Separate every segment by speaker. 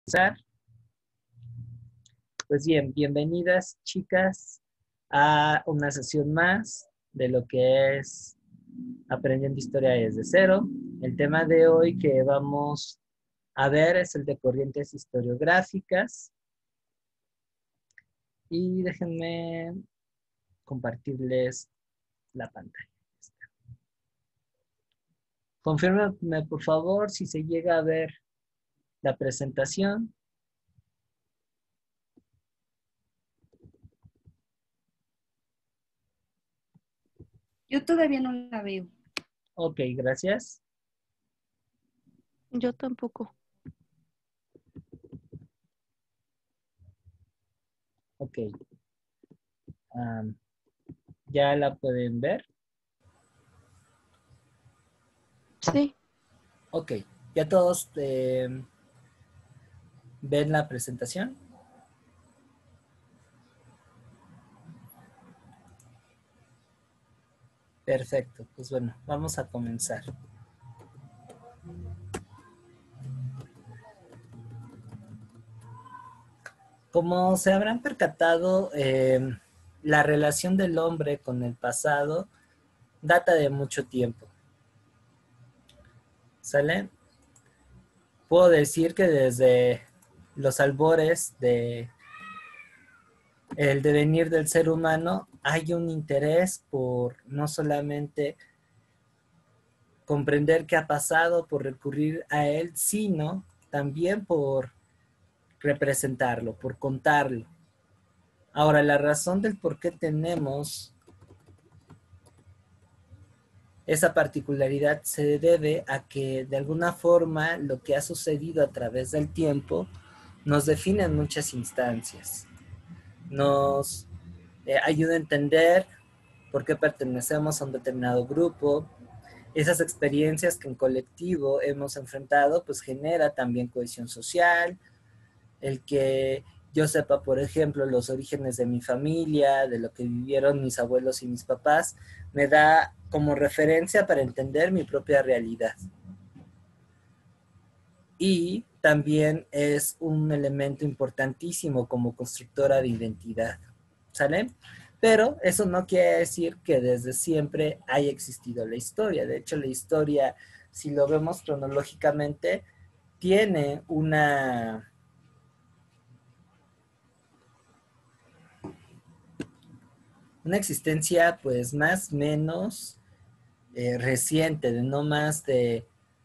Speaker 1: Empezar. Pues bien, bienvenidas chicas a una sesión más de lo que es Aprendiendo Historia desde cero. El tema de hoy que vamos a ver es el de corrientes historiográficas. Y déjenme compartirles la pantalla. Confírmenme por favor si se llega a ver la presentación.
Speaker 2: Yo todavía no la veo.
Speaker 1: Ok, gracias.
Speaker 3: Yo tampoco.
Speaker 1: Ok. ¿Ya la pueden ver?
Speaker 3: Sí.
Speaker 1: Ok. ¿Ya todos ven la presentación? Perfecto. Pues bueno, vamos a comenzar. Como se habrán percatado, la relación del hombre con el pasado data de mucho tiempo. ¿Sale? Puedo decir que desde los albores de el devenir del ser humano hay un interés por no solamente comprender qué ha pasado, por recurrir a él, sino también por representarlo, por contarlo. Ahora, la razón del por qué tenemos esa particularidad se debe a que de alguna forma lo que ha sucedido a través del tiempo nos define en muchas instancias. Nos ayuda a entender por qué pertenecemos a un determinado grupo. Esas experiencias que en colectivo hemos enfrentado pues genera también cohesión social, el que yo sepa, por ejemplo, los orígenes de mi familia, de lo que vivieron mis abuelos y mis papás, me da como referencia para entender mi propia realidad. Y también es un elemento importantísimo como constructora de identidad, ¿sale? Pero eso no quiere decir que desde siempre haya existido la historia. De hecho, la historia, si lo vemos cronológicamente, tiene una existencia pues más o menos reciente, de no más de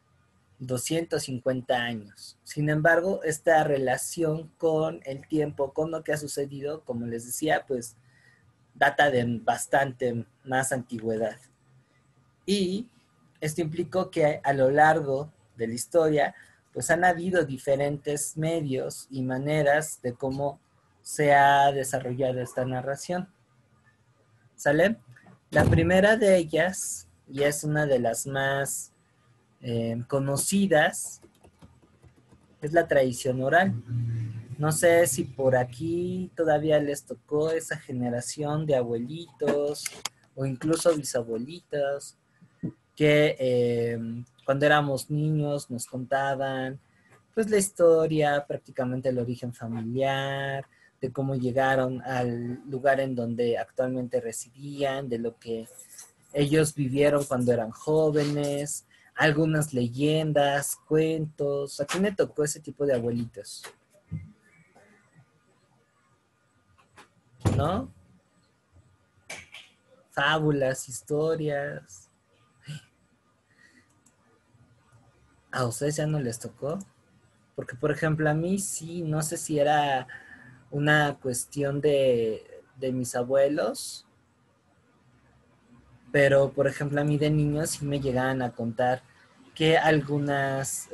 Speaker 1: 250 años. Sin embargo, esta relación con el tiempo, con lo que ha sucedido, como les decía, pues data de bastante más antigüedad. Y esto implicó que a lo largo de la historia, pues han habido diferentes medios y maneras de cómo se ha desarrollado esta narración. ¿Sale? La primera de ellas, y es una de las más conocidas, es la tradición oral. No sé si por aquí todavía les tocó esa generación de abuelitos o incluso bisabuelitos que cuando éramos niños nos contaban pues la historia, prácticamente el origen familiar, de cómo llegaron al lugar en donde actualmente residían, de lo que ellos vivieron cuando eran jóvenes, algunas leyendas, cuentos. ¿A quién le tocó ese tipo de abuelitos? ¿No? Fábulas, historias. ¿A ustedes ya no les tocó? Porque, por ejemplo, a mí sí, no sé si era una cuestión de mis abuelos, pero, por ejemplo, a mí de niño sí me llegaban a contar que algunas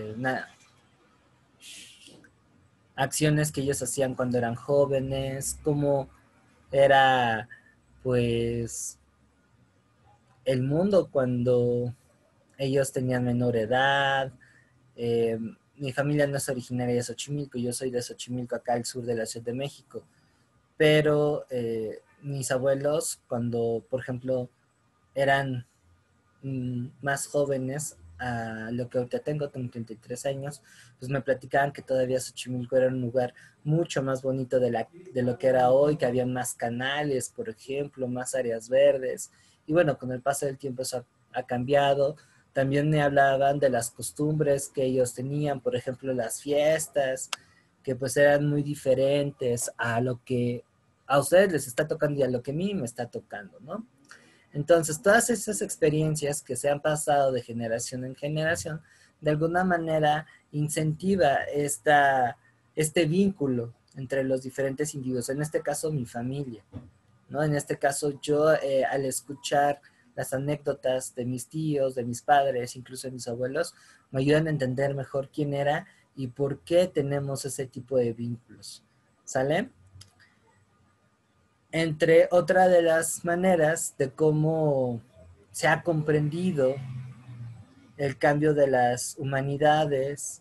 Speaker 1: acciones que ellos hacían cuando eran jóvenes, cómo era, pues, el mundo cuando ellos tenían menor edad. Mi familia no es originaria de Xochimilco, yo soy de Xochimilco, acá al sur de la Ciudad de México, pero mis abuelos, cuando, por ejemplo, eran más jóvenes, a lo que ahorita tengo 33 años, pues me platicaban que todavía Xochimilco era un lugar mucho más bonito de lo que era hoy, que había más canales, por ejemplo, más áreas verdes. Y bueno, con el paso del tiempo eso ha cambiado. También me hablaban de las costumbres que ellos tenían, por ejemplo, las fiestas, que pues eran muy diferentes a lo que a ustedes les está tocando y a lo que a mí me está tocando, ¿no? Entonces, todas esas experiencias que se han pasado de generación en generación, de alguna manera incentiva este vínculo entre los diferentes individuos, en este caso mi familia, ¿no? En este caso yo al escuchar las anécdotas de mis tíos, de mis padres, incluso de mis abuelos, me ayudan a entender mejor quién era y por qué tenemos ese tipo de vínculos, ¿sale? Entre otra de las maneras de cómo se ha comprendido el cambio de las humanidades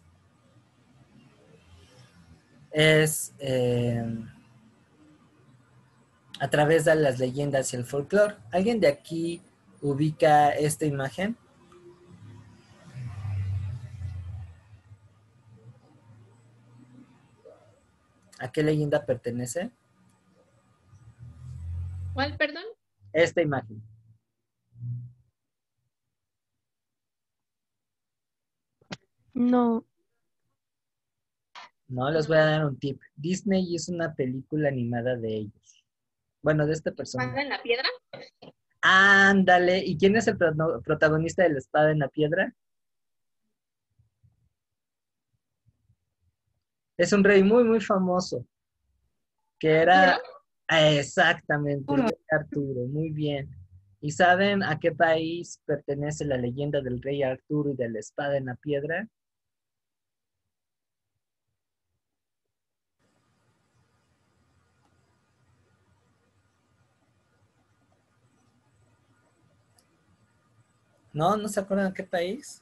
Speaker 1: es a través de las leyendas y el folclore. ¿Alguien de aquí ubica esta imagen? ¿A qué leyenda pertenece?
Speaker 4: ¿Cuál, perdón?
Speaker 1: Esta imagen.
Speaker 3: No,
Speaker 1: No, les voy a dar un tip. Disney hizo una película animada de ellos. Bueno, de esta persona.
Speaker 4: ¿Espada en la piedra?
Speaker 1: Ándale. ¿Y quién es el protagonista de la espada en la piedra? Es un rey muy, muy famoso, que era
Speaker 4: ¿Arturo?
Speaker 1: exactamente el rey Arturo, muy bien. ¿Y saben a qué país pertenece la leyenda del rey Arturo y de la espada en la piedra? ¿No? ¿No se acuerdan a qué país?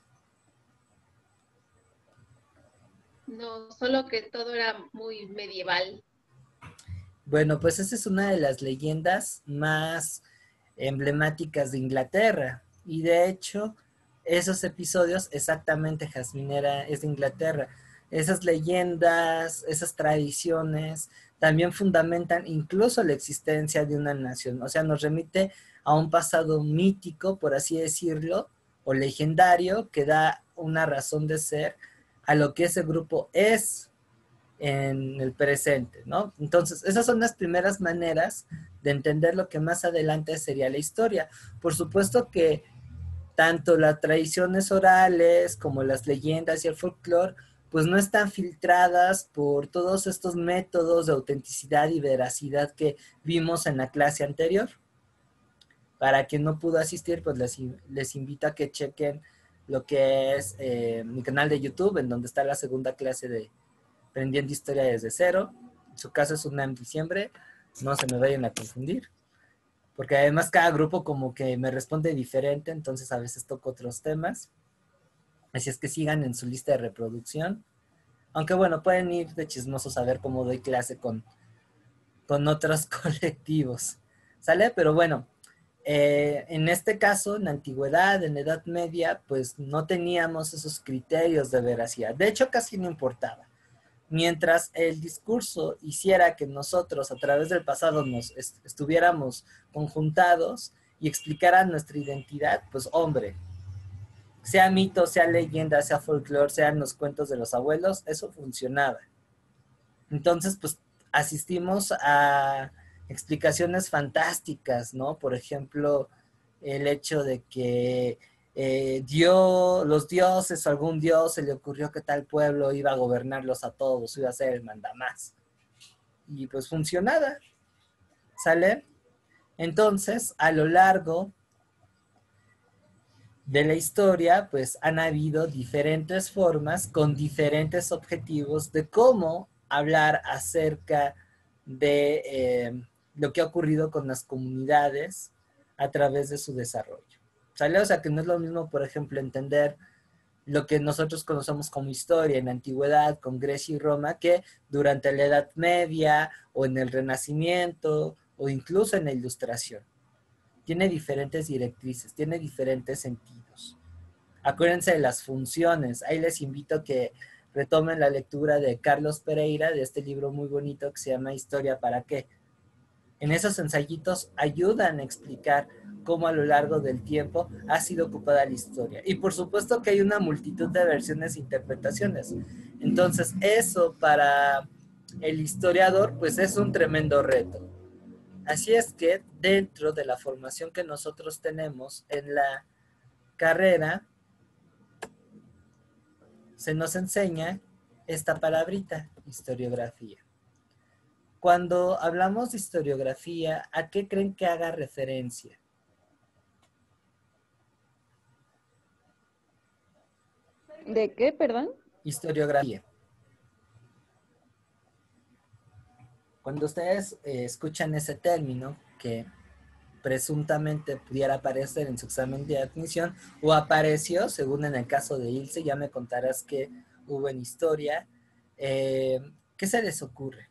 Speaker 4: No, solo que todo era muy medieval.
Speaker 1: Bueno, pues esa es una de las leyendas más emblemáticas de Inglaterra. Y de hecho, esos episodios, exactamente, Jasminera, es de Inglaterra. Esas leyendas, esas tradiciones, también fundamentan incluso la existencia de una nación. O sea, nos remite a un pasado mítico, por así decirlo, o legendario, que da una razón de ser a lo que ese grupo es en el presente, ¿no? Entonces, esas son las primeras maneras de entender lo que más adelante sería la historia. Por supuesto que tanto las tradiciones orales como las leyendas y el folclore, pues no están filtradas por todos estos métodos de autenticidad y veracidad que vimos en la clase anterior. Para quien no pudo asistir, pues les invito a que chequen lo que es mi canal de YouTube, en donde está la segunda clase de Aprendiendo Historia desde cero. En su caso es una en diciembre, no se me vayan a confundir, porque además cada grupo como que me responde diferente, entonces a veces toco otros temas. Así es que sigan en su lista de reproducción. Aunque bueno, pueden ir de chismosos a ver cómo doy clase con otros colectivos. ¿Sale? Pero bueno, en este caso, en la antigüedad, en la Edad Media, pues no teníamos esos criterios de veracidad. De hecho, casi no importaba. Mientras el discurso hiciera que nosotros a través del pasado nos estuviéramos conjuntados y explicara nuestra identidad, pues hombre, sea mito, sea leyenda, sea folclore, sean los cuentos de los abuelos, eso funcionaba. Entonces, pues asistimos a explicaciones fantásticas, ¿no? Por ejemplo, el hecho de que los dioses o algún dios se le ocurrió que tal pueblo iba a gobernarlos a todos, iba a ser el mandamás. Y pues funcionaba, ¿sale? Entonces, a lo largo de la historia, pues han habido diferentes formas con diferentes objetivos de cómo hablar acerca de lo que ha ocurrido con las comunidades a través de su desarrollo. ¿Sale? O sea, que no es lo mismo, por ejemplo, entender lo que nosotros conocemos como historia en la antigüedad con Grecia y Roma que durante la Edad Media o en el Renacimiento o incluso en la Ilustración. Tiene diferentes directrices, tiene diferentes sentidos. Acuérdense de las funciones. Ahí les invito a que retomen la lectura de Carlos Pereira, de este libro muy bonito que se llama Historia para qué. En esos ensayitos ayudan a explicar cómo a lo largo del tiempo ha sido ocupada la historia. Y por supuesto que hay una multitud de versiones e interpretaciones. Entonces, eso para el historiador, pues es un tremendo reto. Así es que dentro de la formación que nosotros tenemos en la carrera, se nos enseña esta palabrita, historiografía. Cuando hablamos de historiografía, ¿a qué creen que haga referencia?
Speaker 3: ¿De qué, perdón?
Speaker 1: Historiografía. Cuando ustedes escuchan ese término que presuntamente pudiera aparecer en su examen de admisión o apareció, según en el caso de Ilse, ya me contarás que hubo en historia, ¿qué se les ocurre?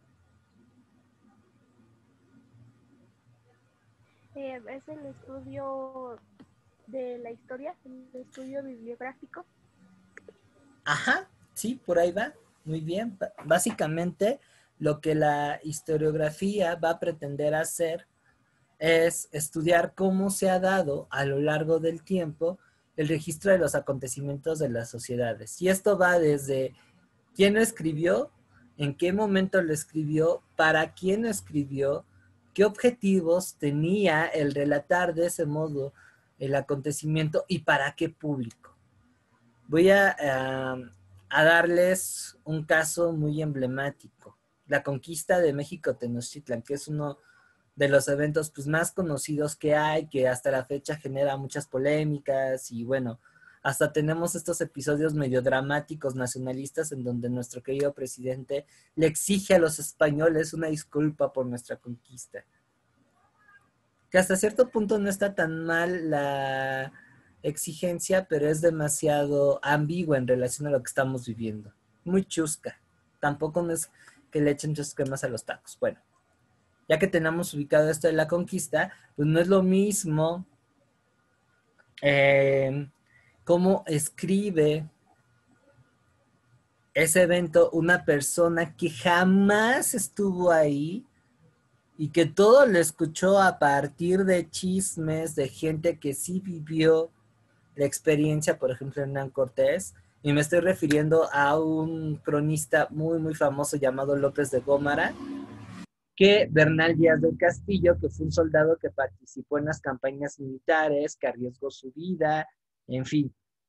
Speaker 5: Es el estudio de la historia, el estudio bibliográfico.
Speaker 1: Ajá, sí, por ahí va. Muy bien. Básicamente, lo que la historiografía va a pretender hacer es estudiar cómo se ha dado a lo largo del tiempo el registro de los acontecimientos de las sociedades. Y esto va desde quién lo escribió, en qué momento lo escribió, para quién lo escribió, qué objetivos tenía el relatar de ese modo el acontecimiento y para qué público. Voy a darles un caso muy emblemático. La conquista de México Tenochtitlan, que es uno de los eventos pues, más conocidos que hay, que hasta la fecha genera muchas polémicas y bueno, hasta tenemos estos episodios medio dramáticos nacionalistas en donde nuestro querido presidente le exige a los españoles una disculpa por nuestra conquista. Que hasta cierto punto no está tan mal la exigencia, pero es demasiado ambigua en relación a lo que estamos viviendo. Muy chusca. Tampoco no es que le echen chusquemas a los tacos. Bueno, ya que tenemos ubicado esto de la conquista, pues no es lo mismo cómo escribe ese evento una persona que jamás estuvo ahí y que todo lo escuchó a partir de chismes de gente que sí vivió la experiencia, por ejemplo, Hernán Cortés, y me estoy refiriendo a un cronista muy, muy famoso llamado López de Gómara, que Bernal Díaz del Castillo, que fue un soldado que participó en las campañas militares, que arriesgó su vida, en fin.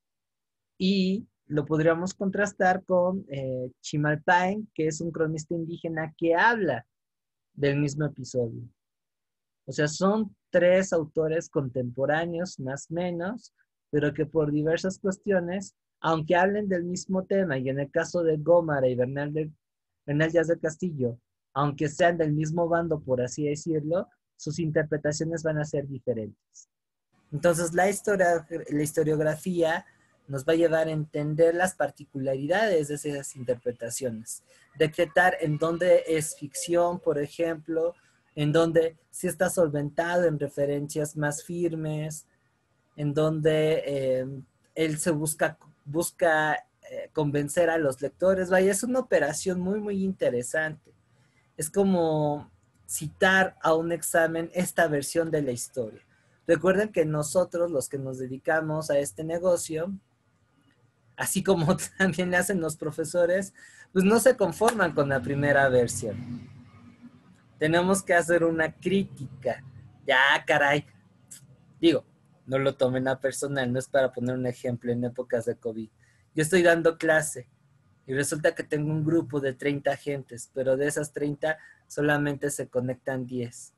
Speaker 1: Y lo podríamos contrastar con Chimalpain, que es un cronista indígena que habla del mismo episodio. O sea, son tres autores contemporáneos, más o menos, pero que por diversas cuestiones, aunque hablen del mismo tema, y en el caso de Gómara y Bernal Díaz del Castillo, aunque sean del mismo bando, por así decirlo, sus interpretaciones van a ser diferentes. Entonces, la historiografía nos va a llevar a entender las particularidades de esas interpretaciones, decretar en dónde es ficción, por ejemplo, en donde sí está solventado en referencias más firmes, en donde él se busca convencer a los lectores. Vaya, es una operación muy, muy interesante. Es como citar a un examen esta versión de la historia. Recuerden que nosotros, los que nos dedicamos a este negocio, así como también le hacen los profesores, pues no se conforman con la primera versión. Tenemos que hacer una crítica. Ya, caray. Digo, no lo tomen a personal, no es para poner un ejemplo en épocas de COVID. Yo estoy dando clase y resulta que tengo un grupo de 30 gentes, pero de esas 30 solamente se conectan 10.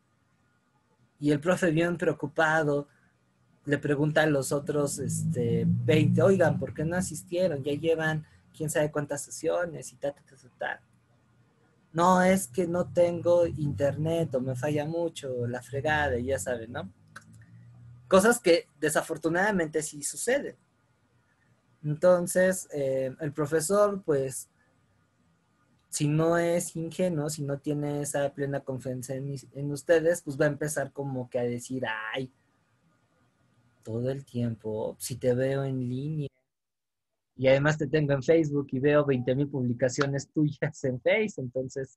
Speaker 1: Y el profe bien preocupado le pregunta a los otros 20, oigan, ¿por qué no asistieron? Ya llevan quién sabe cuántas sesiones y tal. No, es que no tengo internet o me falla mucho la fregada y ya saben, ¿no? Cosas que desafortunadamente sí suceden. Entonces, el profesor, pues, si no es ingenuo, si no tiene esa plena confianza en ustedes, pues va a empezar como que a decir, ay, todo el tiempo. Si te veo en línea y además te tengo en Facebook y veo 20,000 publicaciones tuyas en Facebook, entonces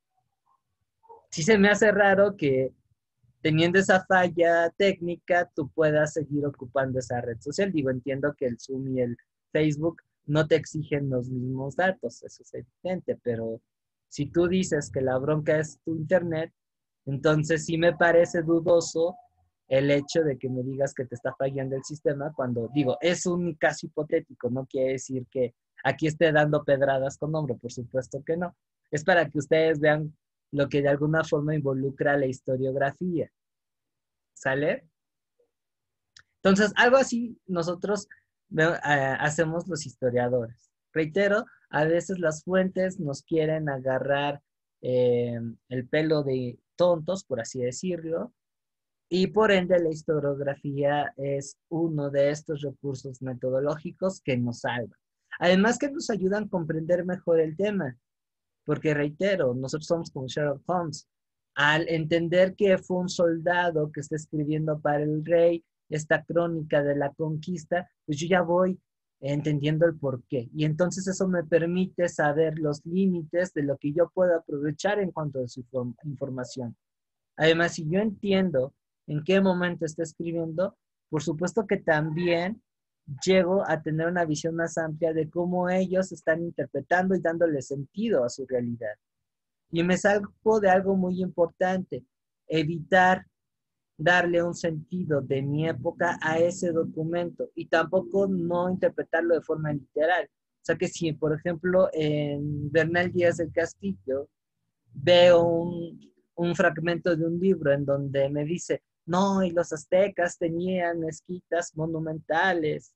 Speaker 1: sí se me hace raro que teniendo esa falla técnica, tú puedas seguir ocupando esa red social. Digo, entiendo que el Zoom y el Facebook no te exigen los mismos datos, eso es evidente, pero si tú dices que la bronca es tu internet, entonces sí me parece dudoso el hecho de que me digas que te está fallando el sistema cuando, digo, es un caso hipotético, no quiere decir que aquí esté dando pedradas con nombre, por supuesto que no. Es para que ustedes vean lo que de alguna forma involucra la historiografía. ¿Sale? Entonces, algo así nosotros hacemos los historiadores. Reitero, a veces las fuentes nos quieren agarrar el pelo de tontos, por así decirlo, y por ende la historiografía es uno de estos recursos metodológicos que nos salvan. Además que nos ayudan a comprender mejor el tema. Porque reitero, nosotros somos como Sherlock Holmes. Al entender que fue un soldado que está escribiendo para el rey esta crónica de la conquista, pues yo ya voy entendiendo el porqué. Y entonces eso me permite saber los límites de lo que yo puedo aprovechar en cuanto a su información. Además, si yo entiendo en qué momento está escribiendo, por supuesto que también llego a tener una visión más amplia de cómo ellos están interpretando y dándole sentido a su realidad. Y me salgo de algo muy importante, evitar darle un sentido de mi época a ese documento y tampoco no interpretarlo de forma literal. O sea que si, por ejemplo, en Bernal Díaz del Castillo veo un fragmento de un libro en donde me dice, no, y los aztecas tenían mezquitas monumentales.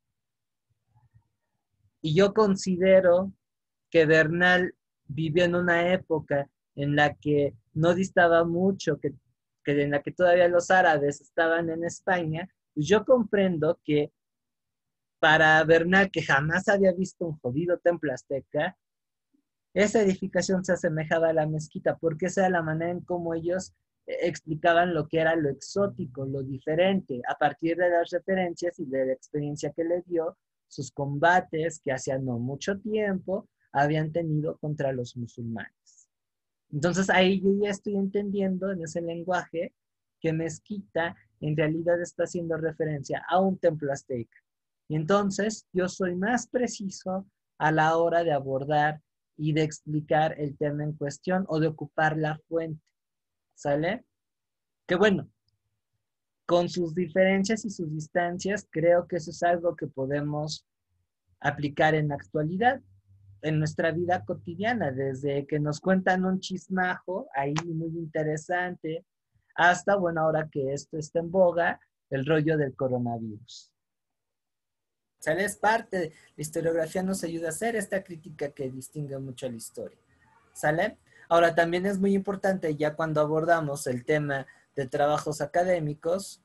Speaker 1: Y yo considero que Bernal vivió en una época en la que no distaba mucho, que en la que todavía los árabes estaban en España, pues yo comprendo que para Bernal, que jamás había visto un jodido templo azteca, esa edificación se asemejaba a la mezquita, porque esa era la manera en cómo ellos explicaban lo que era lo exótico, lo diferente, a partir de las referencias y de la experiencia que le dio, sus combates que hacía no mucho tiempo habían tenido contra los musulmanes. Entonces ahí yo ya estoy entendiendo en ese lenguaje que mezquita en realidad está haciendo referencia a un templo azteca. Y entonces yo soy más preciso a la hora de abordar y de explicar el tema en cuestión o de ocupar la fuente. ¿Sale? Que bueno, con sus diferencias y sus distancias, creo que eso es algo que podemos aplicar en la actualidad, en nuestra vida cotidiana, desde que nos cuentan un chismajo ahí muy interesante, hasta, bueno, ahora que esto está en boga, el rollo del coronavirus. ¿Sale? Es parte, la historiografía nos ayuda a hacer esta crítica que distingue mucho a la historia. ¿Sale? Ahora, también es muy importante ya cuando abordamos el tema de trabajos académicos,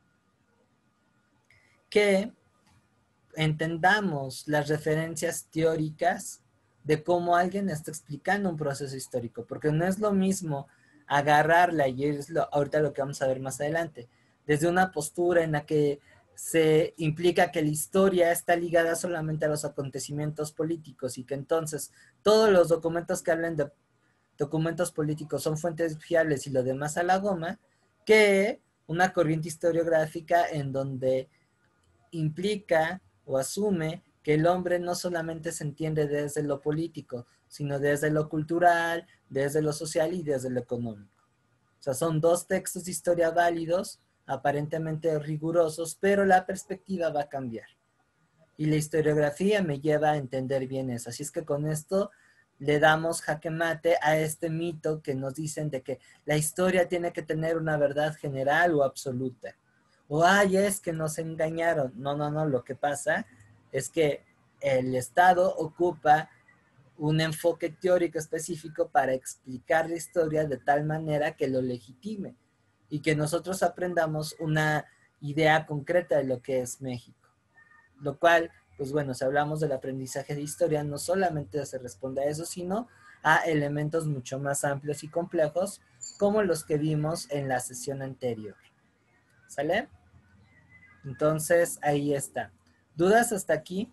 Speaker 1: que entendamos las referencias teóricas de cómo alguien está explicando un proceso histórico, porque no es lo mismo agarrarla, y es ahorita lo que vamos a ver más adelante, desde una postura en la que se implica que la historia está ligada solamente a los acontecimientos políticos y que entonces todos los documentos que hablen de documentos políticos son fuentes fiables y lo demás a la goma, que una corriente historiográfica en donde implica o asume que el hombre no solamente se entiende desde lo político, sino desde lo cultural, desde lo social y desde lo económico. O sea, son dos textos de historia válidos, aparentemente rigurosos, pero la perspectiva va a cambiar. Y la historiografía me lleva a entender bien eso. Así es que con esto le damos jaque mate a este mito que nos dicen de que la historia tiene que tener una verdad general o absoluta. O, ay, es que nos engañaron. No, lo que pasa es que el Estado ocupa un enfoque teórico específico para explicar la historia de tal manera que lo legitime y que nosotros aprendamos una idea concreta de lo que es México. Lo cual, pues bueno, si hablamos del aprendizaje de historia, no solamente se responde a eso, sino a elementos mucho más amplios y complejos, como los que vimos en la sesión anterior. ¿Sale? Entonces, ahí está. ¿Dudas hasta aquí?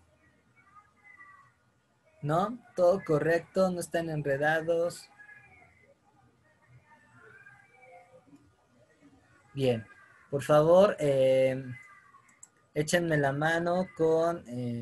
Speaker 1: ¿No? ¿Todo correcto? ¿No están enredados? Bien. Por favor, échenme la mano con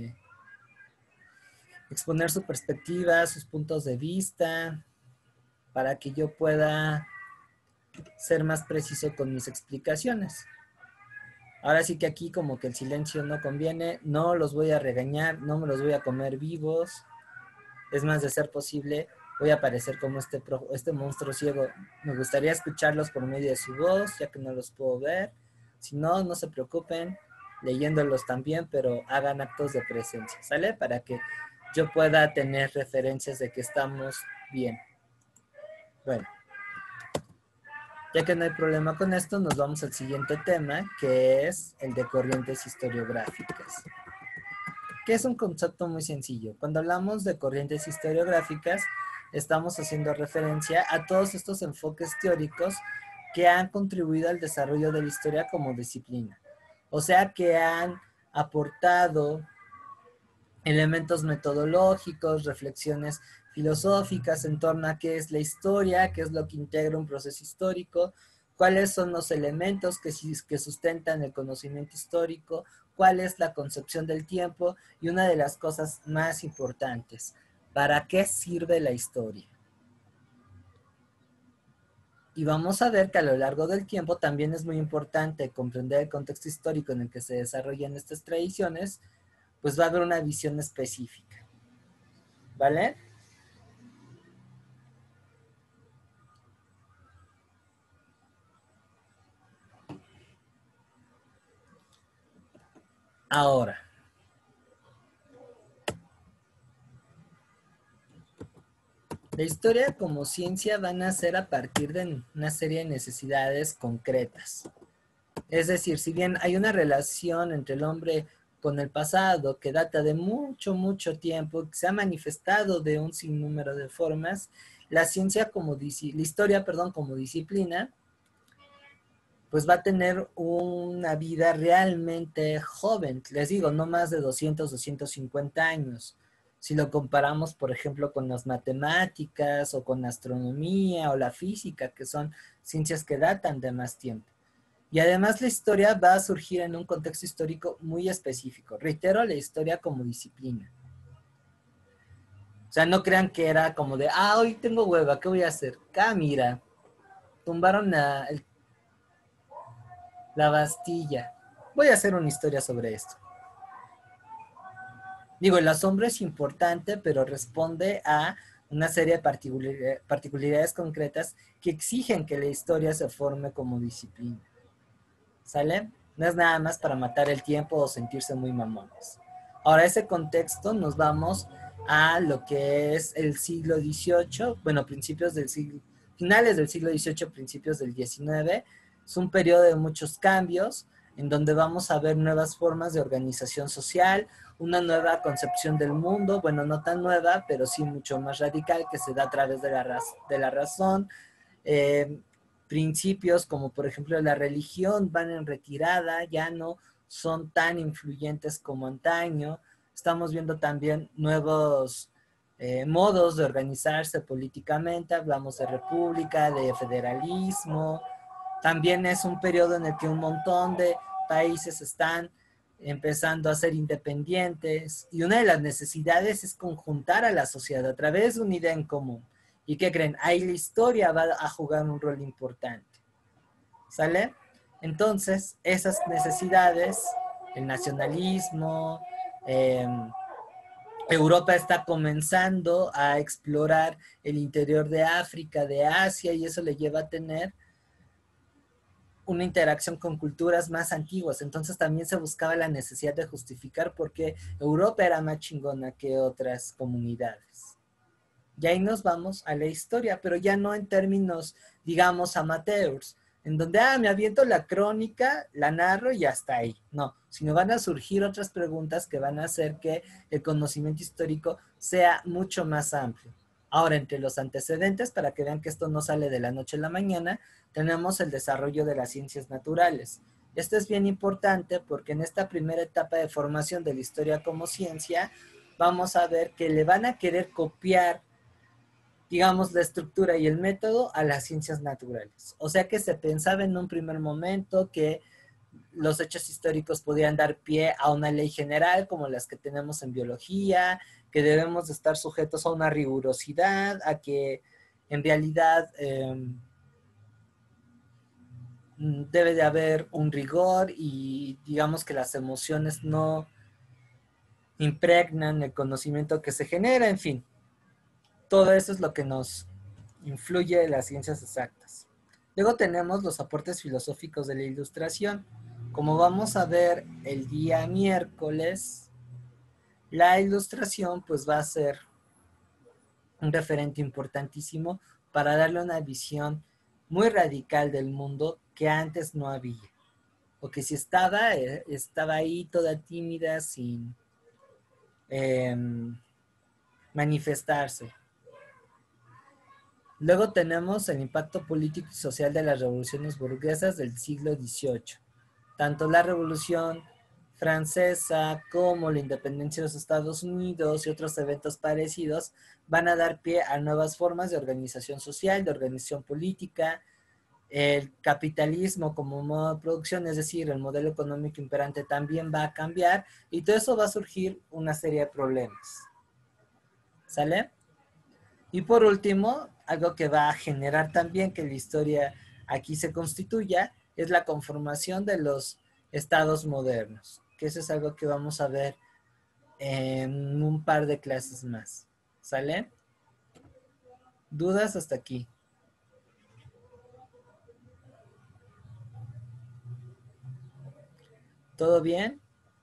Speaker 1: exponer su perspectiva, sus puntos de vista, para que yo pueda ser más preciso con mis explicaciones. Ahora sí que aquí como que el silencio no conviene, no los voy a regañar, no me los voy a comer vivos. Es más, de ser posible, voy a aparecer como este monstruo ciego. Me gustaría escucharlos por medio de su voz, ya que no los puedo ver. Si no, no se preocupen, leyéndolos también, pero hagan actos de presencia, ¿sale? Para que yo pueda tener referencias de que estamos bien. Bueno, ya que no hay problema con esto, nos vamos al siguiente tema, que es el de corrientes historiográficas, que es un concepto muy sencillo. Cuando hablamos de corrientes historiográficas, estamos haciendo referencia a todos estos enfoques teóricos que han contribuido al desarrollo de la historia como disciplina. O sea, que han aportado elementos metodológicos, reflexiones filosóficas en torno a qué es la historia, qué es lo que integra un proceso histórico, cuáles son los elementos que sustentan el conocimiento histórico, cuál es la concepción del tiempo y una de las cosas más importantes, ¿para qué sirve la historia? Y vamos a ver que a lo largo del tiempo también es muy importante comprender el contexto histórico en el que se desarrollan estas tradiciones, pues va a haber una visión específica, ¿vale? Ahora, la historia como ciencia va a nacer a partir de una serie de necesidades concretas. Es decir, si bien hay una relación entre el hombre con el pasado que data de mucho, mucho tiempo, que se ha manifestado de un sinnúmero de formas, la ciencia la historia, perdón, como disciplina, pues va a tener una vida realmente joven. Les digo, no más de 200, 250 años. Si lo comparamos, por ejemplo, con las matemáticas o con la astronomía o la física, que son ciencias que datan de más tiempo. Y además la historia va a surgir en un contexto histórico muy específico. Reitero, la historia como disciplina. O sea, no crean que era como de, hoy tengo hueva, ¿qué voy a hacer? Mira, tumbaron la Bastilla. Voy a hacer una historia sobre esto. Digo, el asombro es importante, pero responde a una serie de particularidades concretas que exigen que la historia se forme como disciplina. ¿Sale? No es nada más para matar el tiempo o sentirse muy mamones. Ahora, ese contexto nos vamos a lo que es el siglo XVIII, bueno, finales del siglo XVIII, principios del XIX. Es un periodo de muchos cambios, en donde vamos a ver nuevas formas de organización social, una nueva concepción del mundo, bueno, no tan nueva, pero sí mucho más radical, que se da a través de la razón. Principios como por ejemplo la religión van en retirada, ya no son tan influyentes como antaño. Estamos viendo también nuevos modos de organizarse políticamente, hablamos de república, de federalismo. También es un periodo en el que un montón de países están empezando a ser independientes y una de las necesidades es conjuntar a la sociedad a través de una idea en común. ¿Y qué creen? Ahí la historia va a jugar un rol importante. ¿Sale? Entonces, esas necesidades, el nacionalismo, Europa está comenzando a explorar el interior de África, de Asia, y eso le lleva a tener una interacción con culturas más antiguas. Entonces también se buscaba la necesidad de justificar por qué Europa era más chingona que otras comunidades. Y ahí nos vamos a la historia, pero ya no en términos, digamos, amateurs, en donde, me aviento la crónica, la narro y hasta ahí. No, sino van a surgir otras preguntas que van a hacer que el conocimiento histórico sea mucho más amplio. Ahora, entre los antecedentes, para que vean que esto no sale de la noche a la mañana, tenemos el desarrollo de las ciencias naturales. Esto es bien importante porque en esta primera etapa de formación de la historia como ciencia, vamos a ver que le van a querer copiar, digamos, la estructura y el método a las ciencias naturales. O sea que se pensaba en un primer momento que los hechos históricos podían dar pie a una ley general como las que tenemos en biología, que debemos de estar sujetos a una rigurosidad, a que en realidad debe de haber un rigor y digamos que las emociones no impregnan el conocimiento que se genera, en fin. Todo eso es lo que nos influye en las ciencias exactas. Luego tenemos los aportes filosóficos de la Ilustración. Como vamos a ver el día miércoles, la Ilustración pues va a ser un referente importantísimo para darle una visión muy radical del mundo que antes no había. O que si estaba ahí toda tímida sin manifestarse. Luego tenemos el impacto político y social de las revoluciones burguesas del siglo XVIII. Tanto la Revolución Francesa como la independencia de los Estados Unidos y otros eventos parecidos van a dar pie a nuevas formas de organización social, de organización política. El capitalismo como modo de producción, es decir, el modelo económico imperante también va a cambiar y todo eso va a surgir una serie de problemas. ¿Sale? Y por último, algo que va a generar también que la historia aquí se constituya es la conformación de los estados modernos, que eso es algo que vamos a ver en un par de clases más. ¿Sale? ¿Dudas hasta aquí? ¿Todo bien?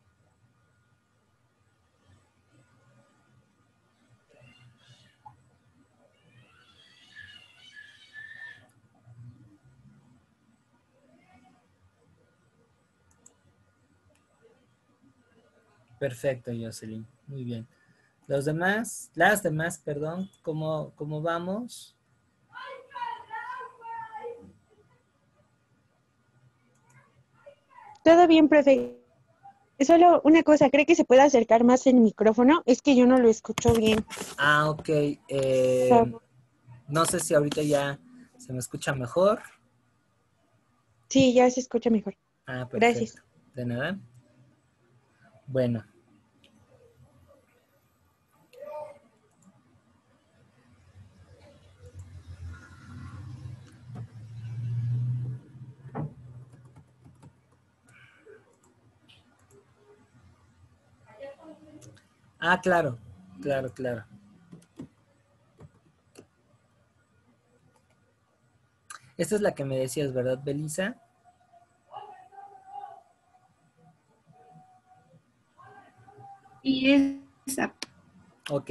Speaker 1: Perfecto, Jocelyn. Muy bien. Las demás, perdón, ¿cómo vamos?
Speaker 6: Todo bien, profe. Solo una cosa, ¿cree que se puede acercar más el micrófono? Es que yo no lo escucho bien.
Speaker 1: Ah, ok. No sé si ahorita ya se me escucha mejor.
Speaker 6: Sí, ya se escucha mejor.
Speaker 1: Ah,
Speaker 6: Gracias.
Speaker 1: perfecto. De nada. Bueno. Ah, claro. Esta es la que me decías, ¿verdad, Belisa?
Speaker 2: Y esa.
Speaker 1: Ok.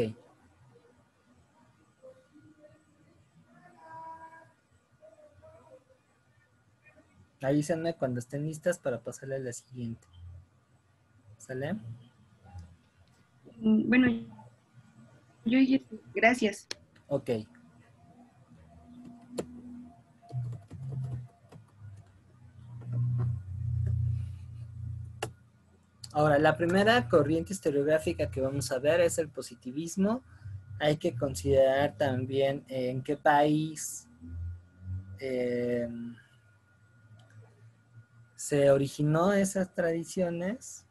Speaker 1: Avísenme cuando estén listas para pasarle a la siguiente. ¿Sale?
Speaker 2: Bueno, yo dije gracias.
Speaker 1: Ok. Ahora, la primera corriente historiográfica que vamos a ver es el positivismo. Hay que considerar también en qué país se originó esas tradiciones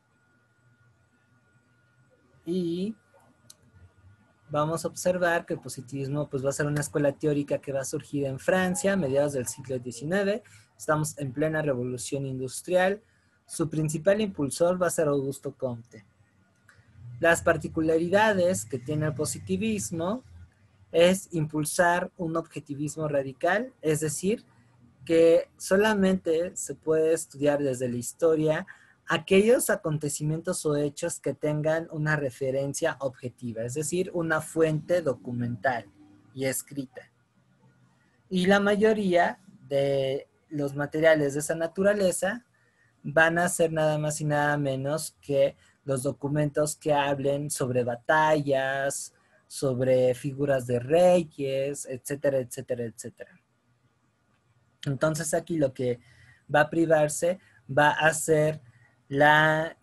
Speaker 1: y vamos a observar que el positivismo pues, va a ser una escuela teórica que va a surgir en Francia a mediados del siglo XIX. Estamos en plena revolución industrial. Su principal impulsor va a ser Augusto Comte. Las particularidades que tiene el positivismo es impulsar un objetivismo radical, es decir, que solamente se puede estudiar desde la historia aquellos acontecimientos o hechos que tengan una referencia objetiva, es decir, una fuente documental y escrita. Y la mayoría de los materiales de esa naturaleza van a ser nada más y nada menos que los documentos que hablen sobre batallas, sobre figuras de reyes, etcétera, etcétera, etcétera. Entonces aquí lo que va a privarse va a ser la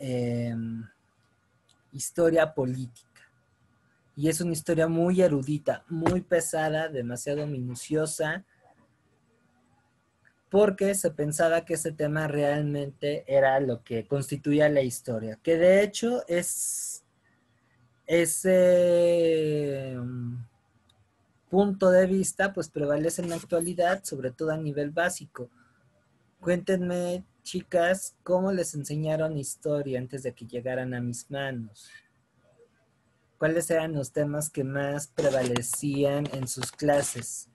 Speaker 1: historia política. Y es una historia muy erudita, muy pesada, demasiado minuciosa, porque se pensaba que ese tema realmente era lo que constituía la historia, que de hecho es ese punto de vista pues prevalece en la actualidad, sobre todo a nivel básico. Cuéntenme, chicas, ¿cómo les enseñaron historia antes de que llegaran a mis manos? ¿Cuáles eran los temas que más prevalecían en sus clases?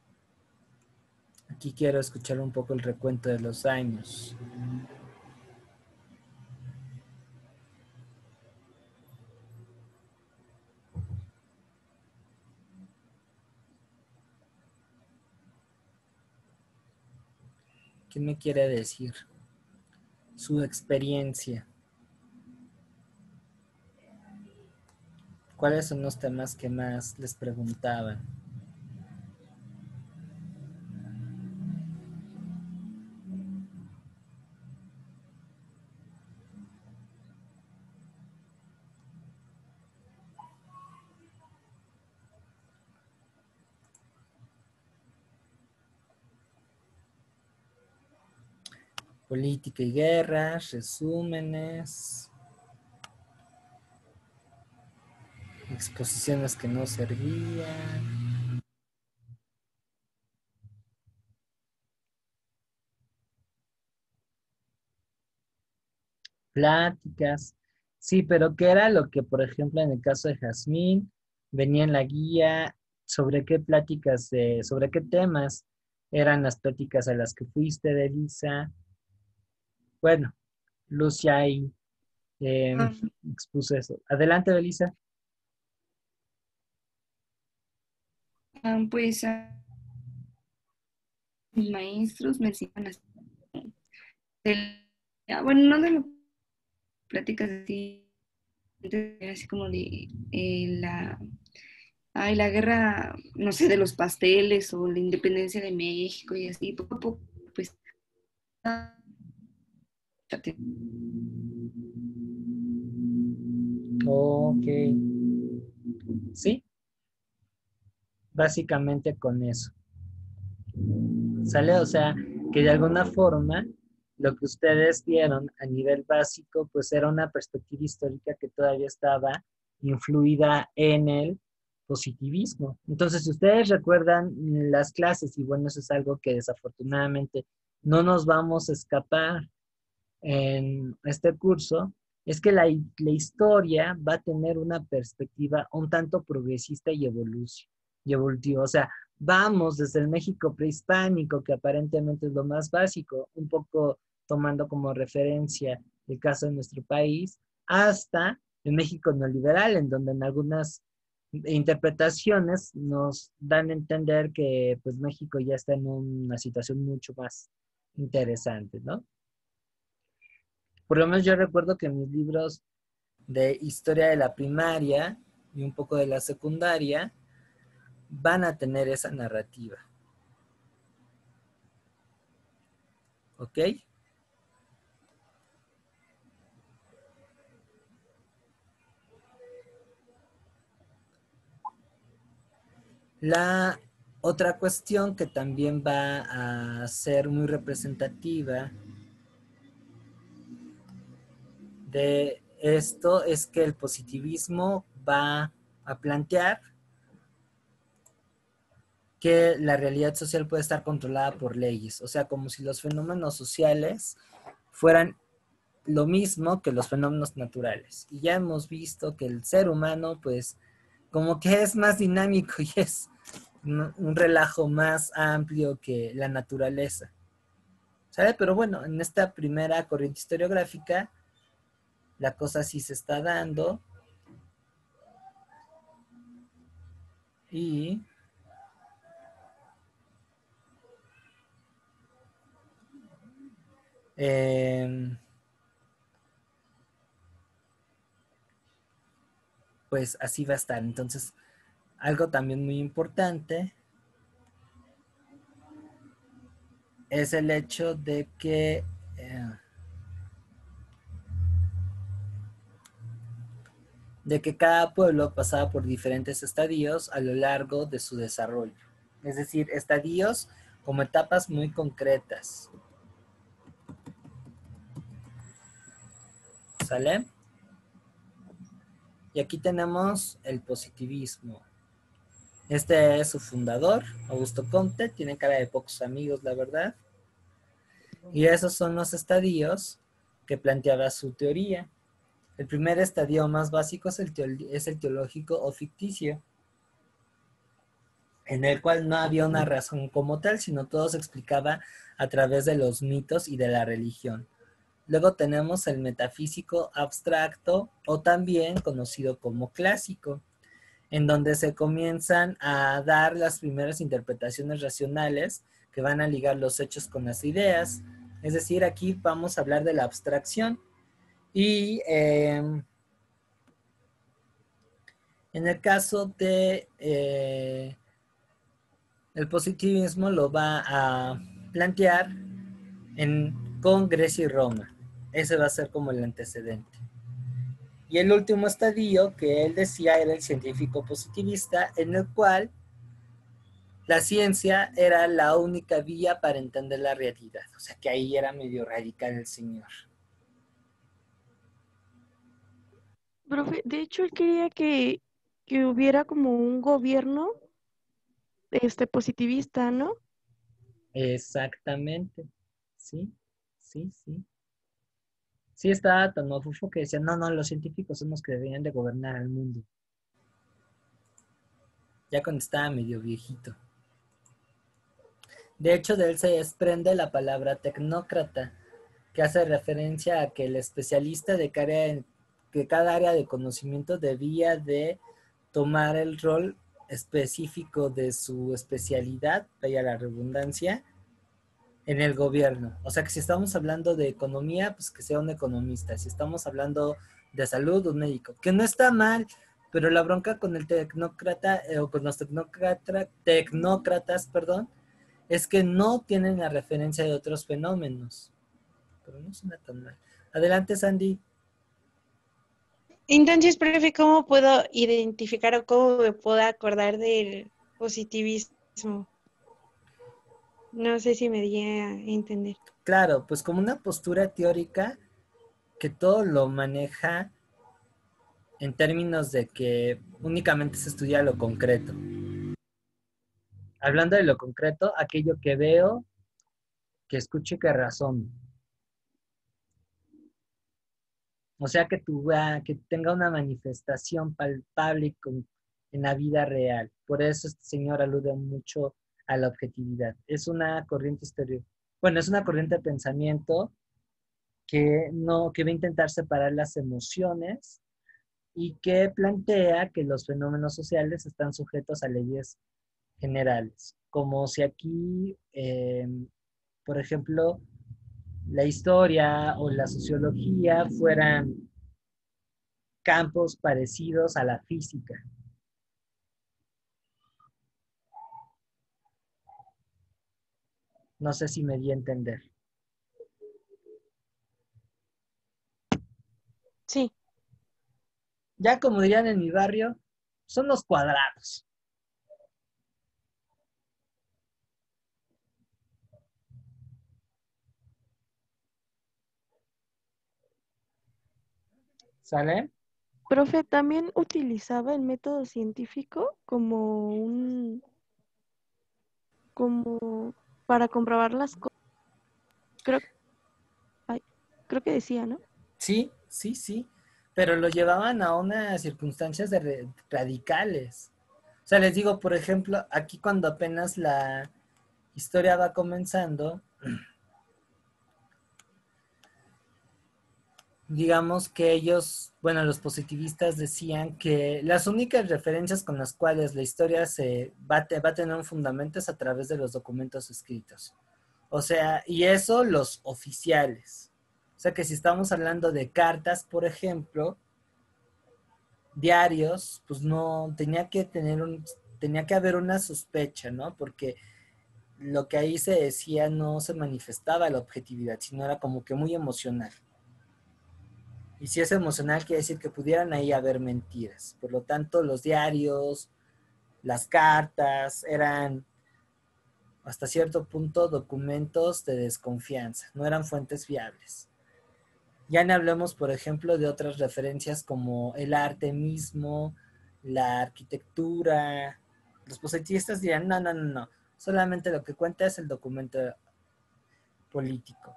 Speaker 1: Aquí quiero escuchar un poco el recuento de los años. ¿Quién me quiere decir su experiencia? ¿Cuáles son los temas que más les preguntaban? Política y guerra, resúmenes, exposiciones que no servían. Pláticas. Sí, pero ¿qué era lo que, por ejemplo, en el caso de Jazmín, venía en la guía? ¿Sobre qué pláticas, sobre qué temas eran las pláticas a las que fuiste, Elisa? Bueno, Lucia ahí
Speaker 2: Ah,
Speaker 1: expuso eso. Adelante, Elisa.
Speaker 2: pues mis maestros me enseñan así, bueno, no de pláticas así, así como de la guerra, no sé, de los pasteles o la independencia de México y así, poco a poco, pues,
Speaker 1: Ok. Sí, básicamente con eso. ¿Sale? O sea, que de alguna forma lo que ustedes vieron a nivel básico, pues era una perspectiva histórica que todavía estaba influida en el positivismo. Entonces, si ustedes recuerdan las clases, y bueno, eso es algo que desafortunadamente no nos vamos a escapar en este curso, es que la historia va a tener una perspectiva un tanto progresista y evolutiva. O sea, vamos desde el México prehispánico, que aparentemente es lo más básico, un poco tomando como referencia el caso de nuestro país, hasta el México neoliberal, en donde en algunas interpretaciones nos dan a entender que pues México ya está en una situación mucho más interesante, ¿no? Por lo menos yo recuerdo que mis libros de historia de la primaria y un poco de la secundaria van a tener esa narrativa. ¿Ok? La otra cuestión que también va a ser muy representativa de esto es que el positivismo va a plantear que la realidad social puede estar controlada por leyes, o sea, como si los fenómenos sociales fueran lo mismo que los fenómenos naturales. Y ya hemos visto que el ser humano, pues, como que es más dinámico y es un relajo más amplio que la naturaleza. ¿Sabe? Pero bueno, en esta primera corriente historiográfica, la cosa sí se está dando. Y pues así va a estar. Entonces, algo también muy importante es el hecho de que de que cada pueblo pasaba por diferentes estadios a lo largo de su desarrollo. Es decir, estadios como etapas muy concretas. ¿Sale? Y aquí tenemos el positivismo. Este es su fundador, Augusto Comte, tiene cara de pocos amigos, la verdad. Y esos son los estadios que planteaba su teoría. El primer estadio más básico es el teológico o ficticio, en el cual no había una razón como tal, sino todo se explicaba a través de los mitos y de la religión. Luego tenemos el metafísico abstracto, o también conocido como clásico, en donde se comienzan a dar las primeras interpretaciones racionales que van a ligar los hechos con las ideas. Es decir, aquí vamos a hablar de la abstracción. Y en el caso de el positivismo lo va a plantear con Grecia y Roma. Ese va a ser como el antecedente. Y el último estadio que él decía era el científico positivista, en el cual la ciencia era la única vía para entender la realidad. O sea que ahí era medio radical el señor.
Speaker 3: Profe, de hecho, él quería que hubiera como un gobierno positivista, ¿no?
Speaker 1: Exactamente. Sí, sí, sí. Sí estaba tan mafufo que decía, no, los científicos son los que deberían de gobernar al mundo. Ya cuando estaba medio viejito. De hecho, de él se desprende la palabra tecnócrata, que hace referencia a que el especialista de cada área de conocimiento debía de tomar el rol específico de su especialidad, vaya la redundancia, en el gobierno. O sea que si estamos hablando de economía, pues que sea un economista. Si estamos hablando de salud, un médico. Que no está mal, pero la bronca con el tecnócrata, o con los tecnócratas, perdón, es que no tienen la referencia de otros fenómenos. Pero no suena tan mal. Adelante, Sandy.
Speaker 6: Entonces, profe, ¿cómo puedo identificar o cómo me puedo acordar del positivismo? No sé si me di a entender.
Speaker 1: Claro, pues como una postura teórica que todo lo maneja en términos de que únicamente se estudia lo concreto. Hablando de lo concreto, aquello que veo, que escucho y que razono. O sea, que tenga una manifestación palpable en la vida real. Por eso este señor alude mucho a la objetividad. Es una corriente es una corriente de pensamiento que va a intentar separar las emociones y que plantea que los fenómenos sociales están sujetos a leyes generales. Como si aquí, por ejemplo, la historia o la sociología fueran campos parecidos a la física. No sé si me di a entender.
Speaker 6: Sí.
Speaker 1: Ya como dirían en mi barrio, son los cuadrados. ¿Sale?
Speaker 3: Profe, también utilizaba el método científico como para comprobar las cosas. Creo, creo que decía, ¿no?
Speaker 1: Sí, sí, sí. Pero lo llevaban a unas circunstancias radicales. O sea, les digo, por ejemplo, aquí cuando apenas la historia va comenzando, digamos que ellos, bueno, los positivistas decían que las únicas referencias con las cuales la historia va a tener un fundamento es a través de los documentos escritos. O sea, y eso los oficiales. O sea que si estamos hablando de cartas, por ejemplo, diarios, pues no, tenía que haber una sospecha, ¿no? Porque lo que ahí se decía no se manifestaba la objetividad, sino era como que muy emocional. Y si es emocional, quiere decir que pudieran ahí haber mentiras. Por lo tanto, los diarios, las cartas, eran hasta cierto punto documentos de desconfianza, no eran fuentes fiables. Ya no hablemos, por ejemplo, de otras referencias como el arte mismo, la arquitectura. Los positivistas dirán, no, no, no, no, solamente lo que cuenta es el documento político.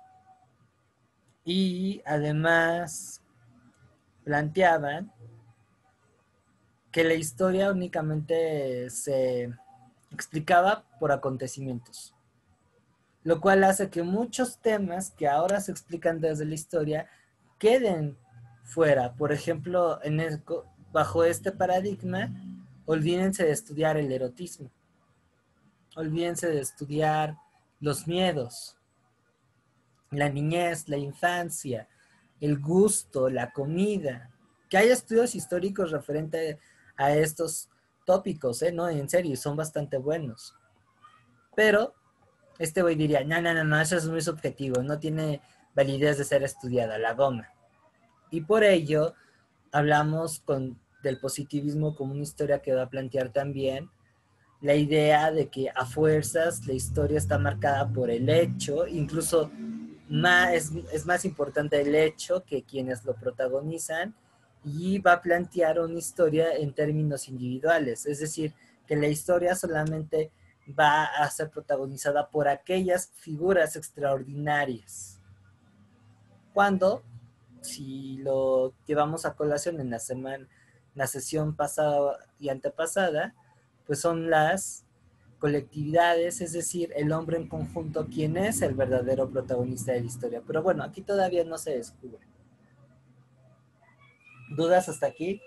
Speaker 1: Y además planteaban que la historia únicamente se explicaba por acontecimientos, lo cual hace que muchos temas que ahora se explican desde la historia queden fuera. Por ejemplo, bajo este paradigma, olvídense de estudiar el erotismo, olvídense de estudiar los miedos, la niñez, la infancia, el gusto, la comida. Que haya estudios históricos referente a estos tópicos, no, en serio, son bastante buenos. Pero este güey diría, no, no, no, no, eso es muy subjetivo, no tiene validez de ser estudiada, la goma. Y por ello hablamos del positivismo como una historia que va a plantear también la idea de que a fuerzas la historia está marcada por el hecho, incluso es más importante el hecho que quienes lo protagonizan, y va a plantear una historia en términos individuales, es decir, que la historia solamente va a ser protagonizada por aquellas figuras extraordinarias. Cuando, si lo llevamos a colación en la sesión pasada y antepasada, pues son las colectividades, es decir, el hombre en conjunto, quien es el verdadero protagonista de la historia. Pero bueno, aquí todavía no se descubre. ¿Dudas hasta aquí?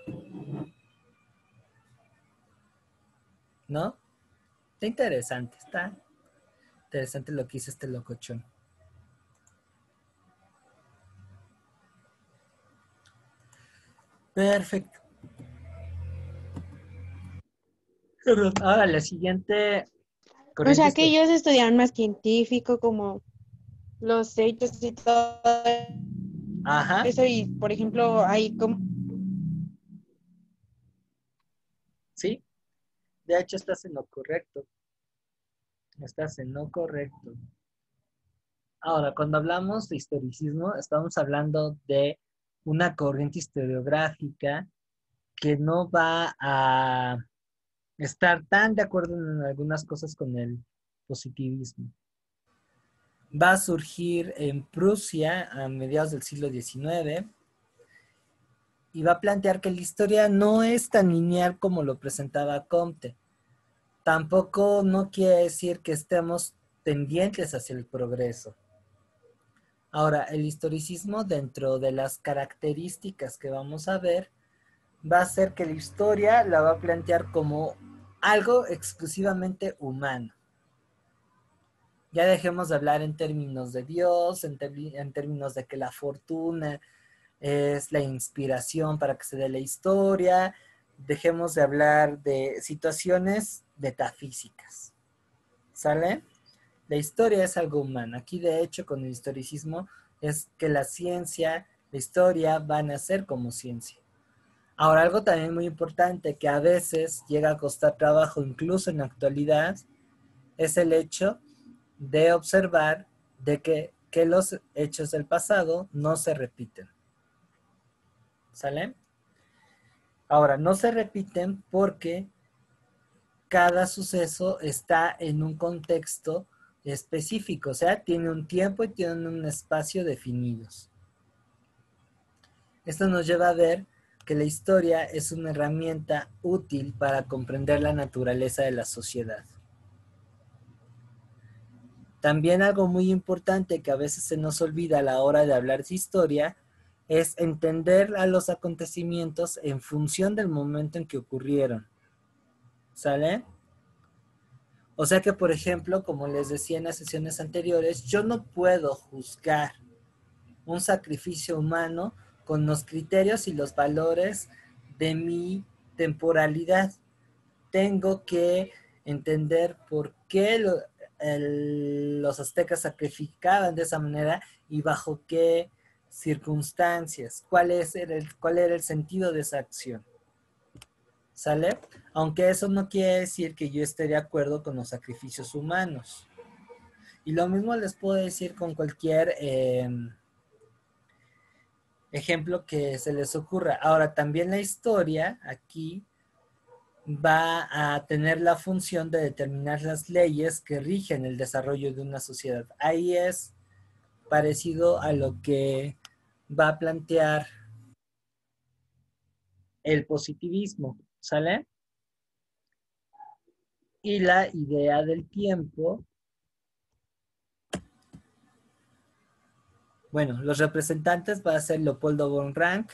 Speaker 1: ¿No? Está interesante lo que hizo este locochón. Perfecto. Ahora, la siguiente
Speaker 6: O sea
Speaker 1: corriente
Speaker 6: que ellos estudiaron más científico, como los hechos y todo
Speaker 1: Ajá.
Speaker 6: eso, y por ejemplo, hay como...
Speaker 1: Sí, de hecho estás en lo correcto. Ahora, cuando hablamos de historicismo, estamos hablando de una corriente historiográfica que no va a estar tan de acuerdo en algunas cosas con el positivismo. Va a surgir en Prusia a mediados del siglo XIX y va a plantear que la historia no es tan lineal como lo presentaba Comte. Tampoco no quiere decir que estemos tendientes hacia el progreso. Ahora, el historicismo, dentro de las características que vamos a ver, va a ser que la historia la va a plantear como algo exclusivamente humano. Ya dejemos de hablar en términos de Dios, en términos de que la fortuna es la inspiración para que se dé la historia. Dejemos de hablar de situaciones metafísicas. ¿Sale? La historia es algo humano. Aquí, de hecho, con el historicismo es que la ciencia, la historia van a ser como ciencia. Ahora, algo también muy importante que a veces llega a costar trabajo, incluso en la actualidad, es el hecho de observar de que los hechos del pasado no se repiten. ¿Sale? Ahora, no se repiten porque cada suceso está en un contexto específico, o sea, tiene un tiempo y tiene un espacio definidos. Esto nos lleva a ver que la historia es una herramienta útil para comprender la naturaleza de la sociedad. También algo muy importante que a veces se nos olvida a la hora de hablar de historia es entender a los acontecimientos en función del momento en que ocurrieron. ¿Sale? O sea que, por ejemplo, como les decía en las sesiones anteriores, yo no puedo juzgar un sacrificio humano con los criterios y los valores de mi temporalidad. Tengo que entender por qué los aztecas sacrificaban de esa manera y bajo qué circunstancias, cuál era el sentido de esa acción. ¿Sale? Aunque eso no quiere decir que yo esté de acuerdo con los sacrificios humanos. Y lo mismo les puedo decir con cualquier ejemplo que se les ocurra. Ahora, también la historia aquí va a tener la función de determinar las leyes que rigen el desarrollo de una sociedad. Ahí es parecido a lo que va a plantear el positivismo, ¿sale? Y la idea del tiempo. Bueno, los representantes va a ser Leopoldo von Ranke,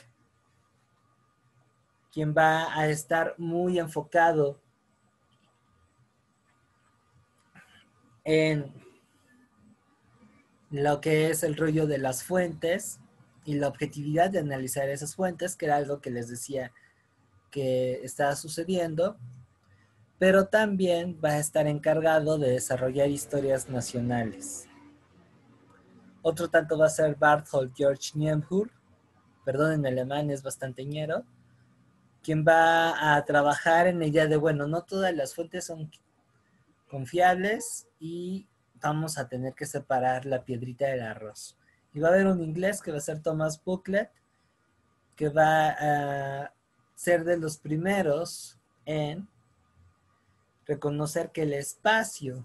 Speaker 1: quien va a estar muy enfocado en lo que es el rollo de las fuentes y la objetividad de analizar esas fuentes, que era algo que les decía que estaba sucediendo, pero también va a estar encargado de desarrollar historias nacionales. Otro tanto va a ser Barthold Georg Niemhur, perdón, en alemán es bastante ñero, quien va a trabajar en la idea de, bueno, no todas las fuentes son confiables y vamos a tener que separar la piedrita del arroz. Y va a haber un inglés que va a ser Thomas Bucklet, que va a ser de los primeros en reconocer que el espacio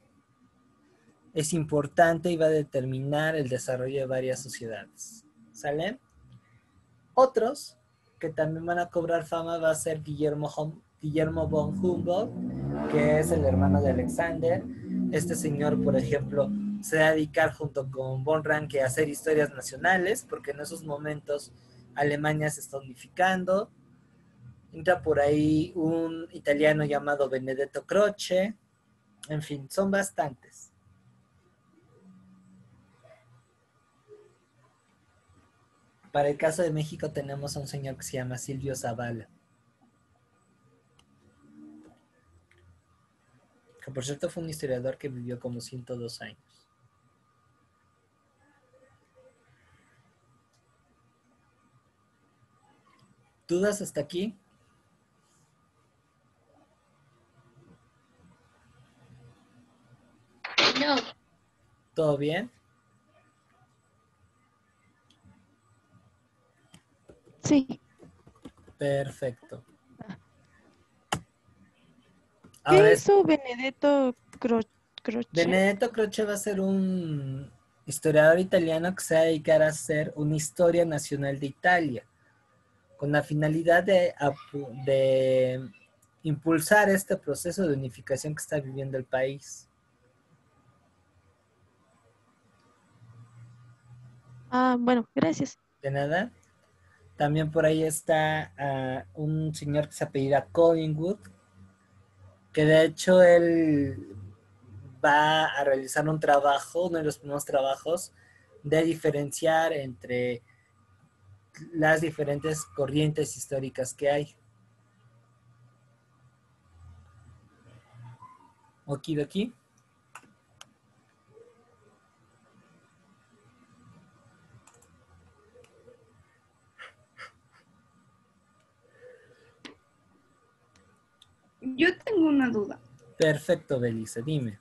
Speaker 1: es importante y va a determinar el desarrollo de varias sociedades. ¿Sale? Otros que también van a cobrar fama va a ser Guillermo von Humboldt, que es el hermano de Alexander. Este señor, por ejemplo, se va a dedicar junto con von Ranke a hacer historias nacionales, porque en esos momentos Alemania se está unificando. Entra por ahí un italiano llamado Benedetto Croce. En fin, son bastantes. Para el caso de México tenemos a un señor que se llama Silvio Zavala, que por cierto fue un historiador que vivió como 102 años. ¿Dudas hasta aquí?
Speaker 4: No,
Speaker 1: ¿Todo bien?
Speaker 3: Sí.
Speaker 1: Perfecto.
Speaker 3: ¿Qué
Speaker 1: Ahora
Speaker 3: hizo Benedetto Croce?
Speaker 1: Benedetto Croce va a ser un historiador italiano que se va a dedicar a hacer una historia nacional de Italia, con la finalidad de impulsar este proceso de unificación que está viviendo el país.
Speaker 3: Ah, bueno, gracias.
Speaker 1: De nada. También por ahí está un señor que se apellida Collingwood, que de hecho él va a realizar un trabajo, uno de los primeros trabajos, de diferenciar entre las diferentes corrientes históricas que hay. Okidoki.
Speaker 2: Yo tengo una duda.
Speaker 1: Perfecto, Belice, dime.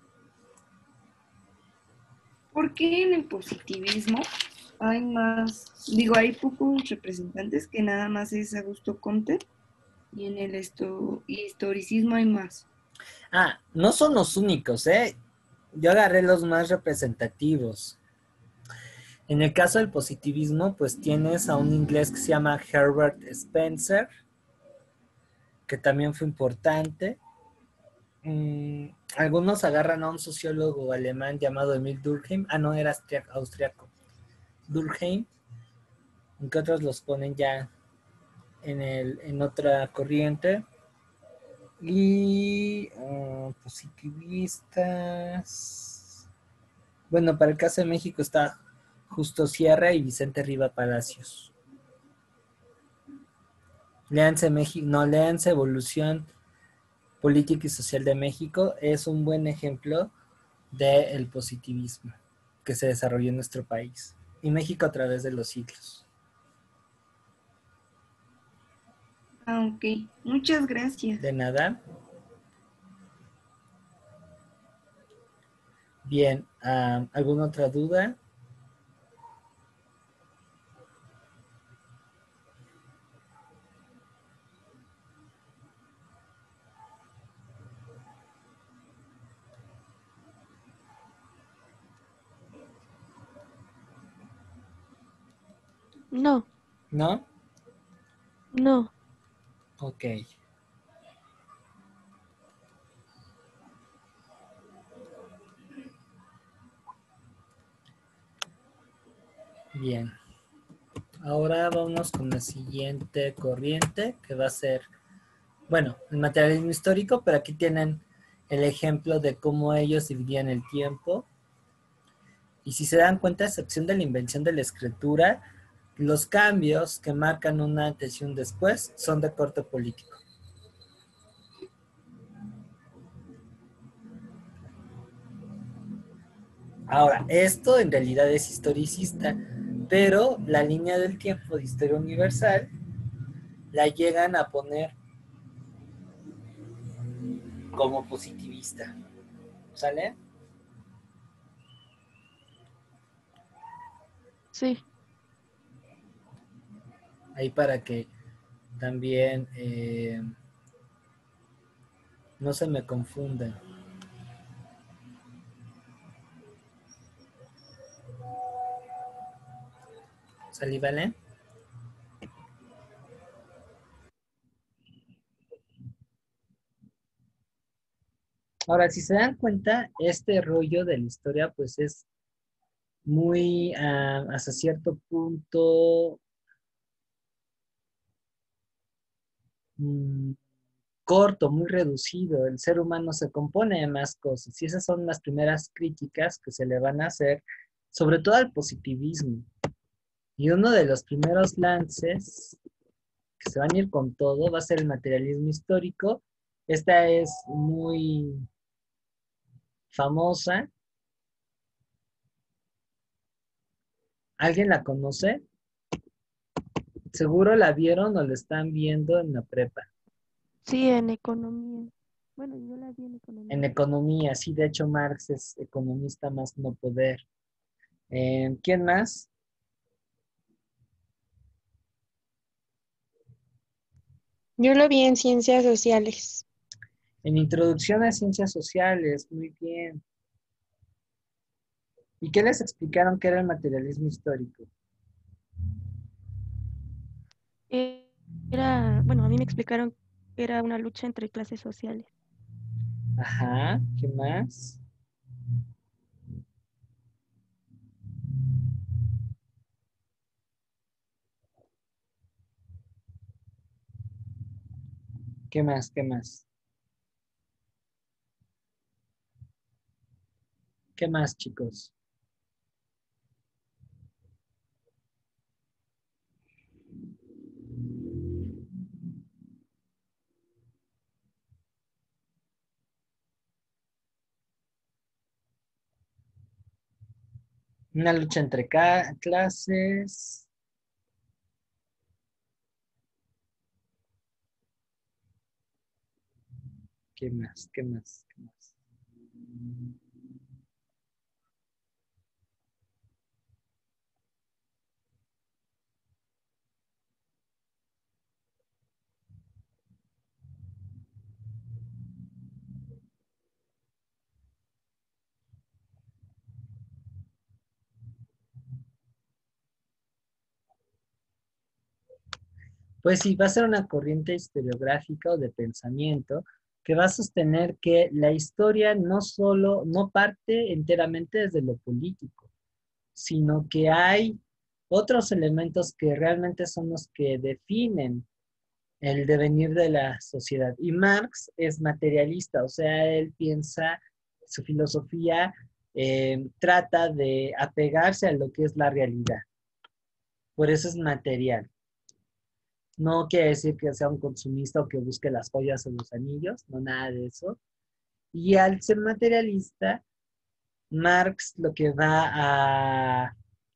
Speaker 2: ¿Por qué en el positivismo hay más, hay pocos representantes que nada más es Augusto Comte y en el historicismo hay más?
Speaker 1: No son los únicos, ¿eh? Yo agarré los más representativos. En el caso del positivismo, pues tienes a un inglés que se llama Herbert Spencer, que también fue importante. Algunos agarran a un sociólogo alemán llamado Emil Durkheim. No, era austriaco. Durkheim. Aunque otros los ponen ya en otra corriente. Y positivistas. Bueno, para el caso de México está Justo Sierra y Vicente Riva Palacios. Léanse Evolución Política y Social de México. Es un buen ejemplo del positivismo que se desarrolló en nuestro país. y México a través de los siglos.
Speaker 2: Ah, ok. Muchas gracias.
Speaker 1: De nada. Bien, ¿alguna otra duda?
Speaker 3: No,
Speaker 1: ¿No?
Speaker 3: no.
Speaker 1: Ok. Bien. Ahora vamos con la siguiente corriente, que va a ser, bueno, el materialismo histórico, pero aquí tienen el ejemplo de cómo ellos dividían el tiempo. Y si se dan cuenta, a excepción de la invención de la escritura, los cambios que marcan una antes y un después son de corte político. Ahora, esto en realidad es historicista, pero la línea del tiempo de historia universal la llegan a poner como positivista. ¿Sale?
Speaker 3: Sí,
Speaker 1: Ahí para que también no se me confundan. ¿Salí, vale? Ahora, si se dan cuenta, este rollo de la historia, pues es muy, hasta cierto punto, mm, corto, muy reducido. El ser humano se compone de más cosas. Y esas son las primeras críticas que se le van a hacer, sobre todo al positivismo. Y uno de los primeros lances que se van a ir con todo va a ser el materialismo histórico. Esta es muy famosa. ¿Alguien la conoce? Seguro la vieron o la están viendo en la prepa.
Speaker 3: sí, en economía. Bueno, yo la vi en
Speaker 1: En
Speaker 3: economía.
Speaker 1: economía, sí, de hecho Marx es economista más no poder. ¿Quién más?
Speaker 6: Yo lo vi en ciencias sociales.
Speaker 1: En Introducción a Ciencias Sociales, muy bien. ¿Y qué les explicaron que era el materialismo histórico?
Speaker 3: Era, bueno, a mí me explicaron que era una lucha entre clases sociales.
Speaker 1: Ajá, ¿qué más? ¿Qué más? ¿Qué más? ¿Qué más, chicos? Una lucha entre clases. ¿Qué más? ¿Qué más? ¿Qué más? Pues sí, va a ser una corriente historiográfica o de pensamiento que va a sostener que la historia no parte enteramente desde lo político, sino que hay otros elementos que realmente son los que definen el devenir de la sociedad. Y Marx es materialista, o sea, él piensa, su filosofía trata de apegarse a lo que es la realidad. Por eso es material. No quiere decir que sea un consumista o que busque las joyas o los anillos, no nada de eso. Y al ser materialista, Marx lo que va a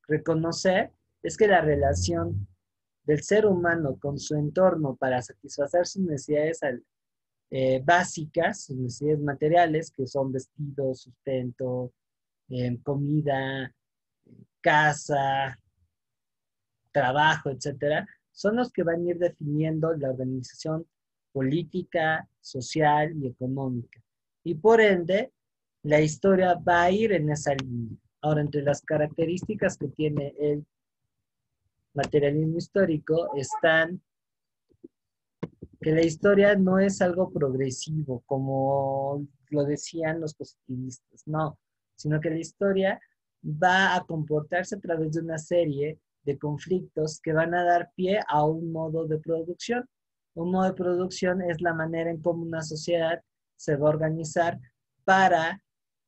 Speaker 1: reconocer es que la relación del ser humano con su entorno para satisfacer sus necesidades básicas, sus necesidades materiales, que son vestidos, sustento, comida, casa, trabajo, etcétera, son los que van a ir definiendo la organización política, social y económica. Y por ende, la historia va a ir en esa línea. Ahora, entre las características que tiene el materialismo histórico están que la historia no es algo progresivo, como lo decían los positivistas, no, sino que la historia va a comportarse a través de una serie de conflictos que van a dar pie a un modo de producción. Un modo de producción es la manera en cómo una sociedad se va a organizar para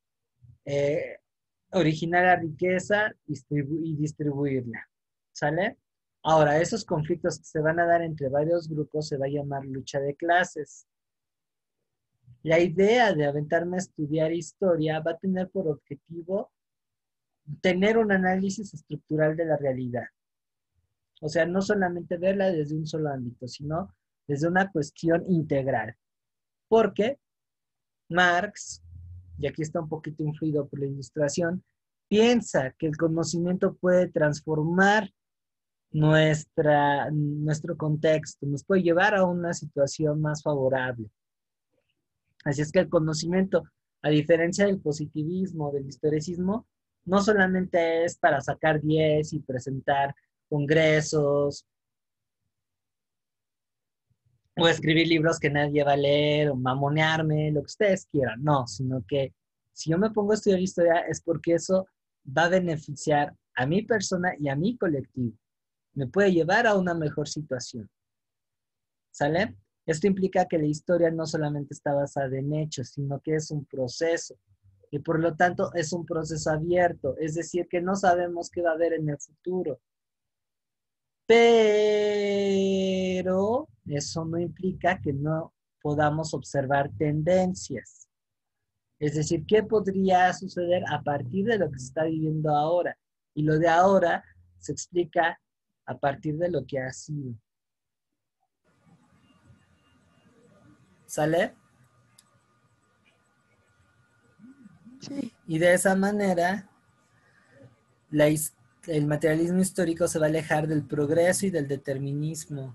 Speaker 1: originar la riqueza y distribuirla. ¿Sale? Ahora, esos conflictos que se van a dar entre varios grupos se va a llamar lucha de clases. La idea de aventarme a estudiar historia va a tener por objetivo tener un análisis estructural de la realidad. O sea, no solamente verla desde un solo ámbito, sino desde una cuestión integral. Porque Marx, y aquí está un poquito influido por la Ilustración, piensa que el conocimiento puede transformar nuestro contexto, nos puede llevar a una situación más favorable. Así es que el conocimiento, a diferencia del positivismo, del historicismo, no solamente es para sacar 10 y presentar congresos o escribir libros que nadie va a leer o mamonearme, lo que ustedes quieran, no, sino que si yo me pongo a estudiar historia es porque eso va a beneficiar a mi persona y a mi colectivo. Me puede llevar a una mejor situación. ¿Sale? Esto implica que la historia no solamente está basada en hechos, sino que es un proceso. Y por lo tanto es un proceso abierto. Es decir, que no sabemos qué va a haber en el futuro. Pero eso no implica que no podamos observar tendencias. Es decir, ¿qué podría suceder a partir de lo que se está viviendo ahora? Y lo de ahora se explica a partir de lo que ha sido. ¿Sale?
Speaker 3: Sí.
Speaker 1: Y de esa manera, el materialismo histórico se va a alejar del progreso y del determinismo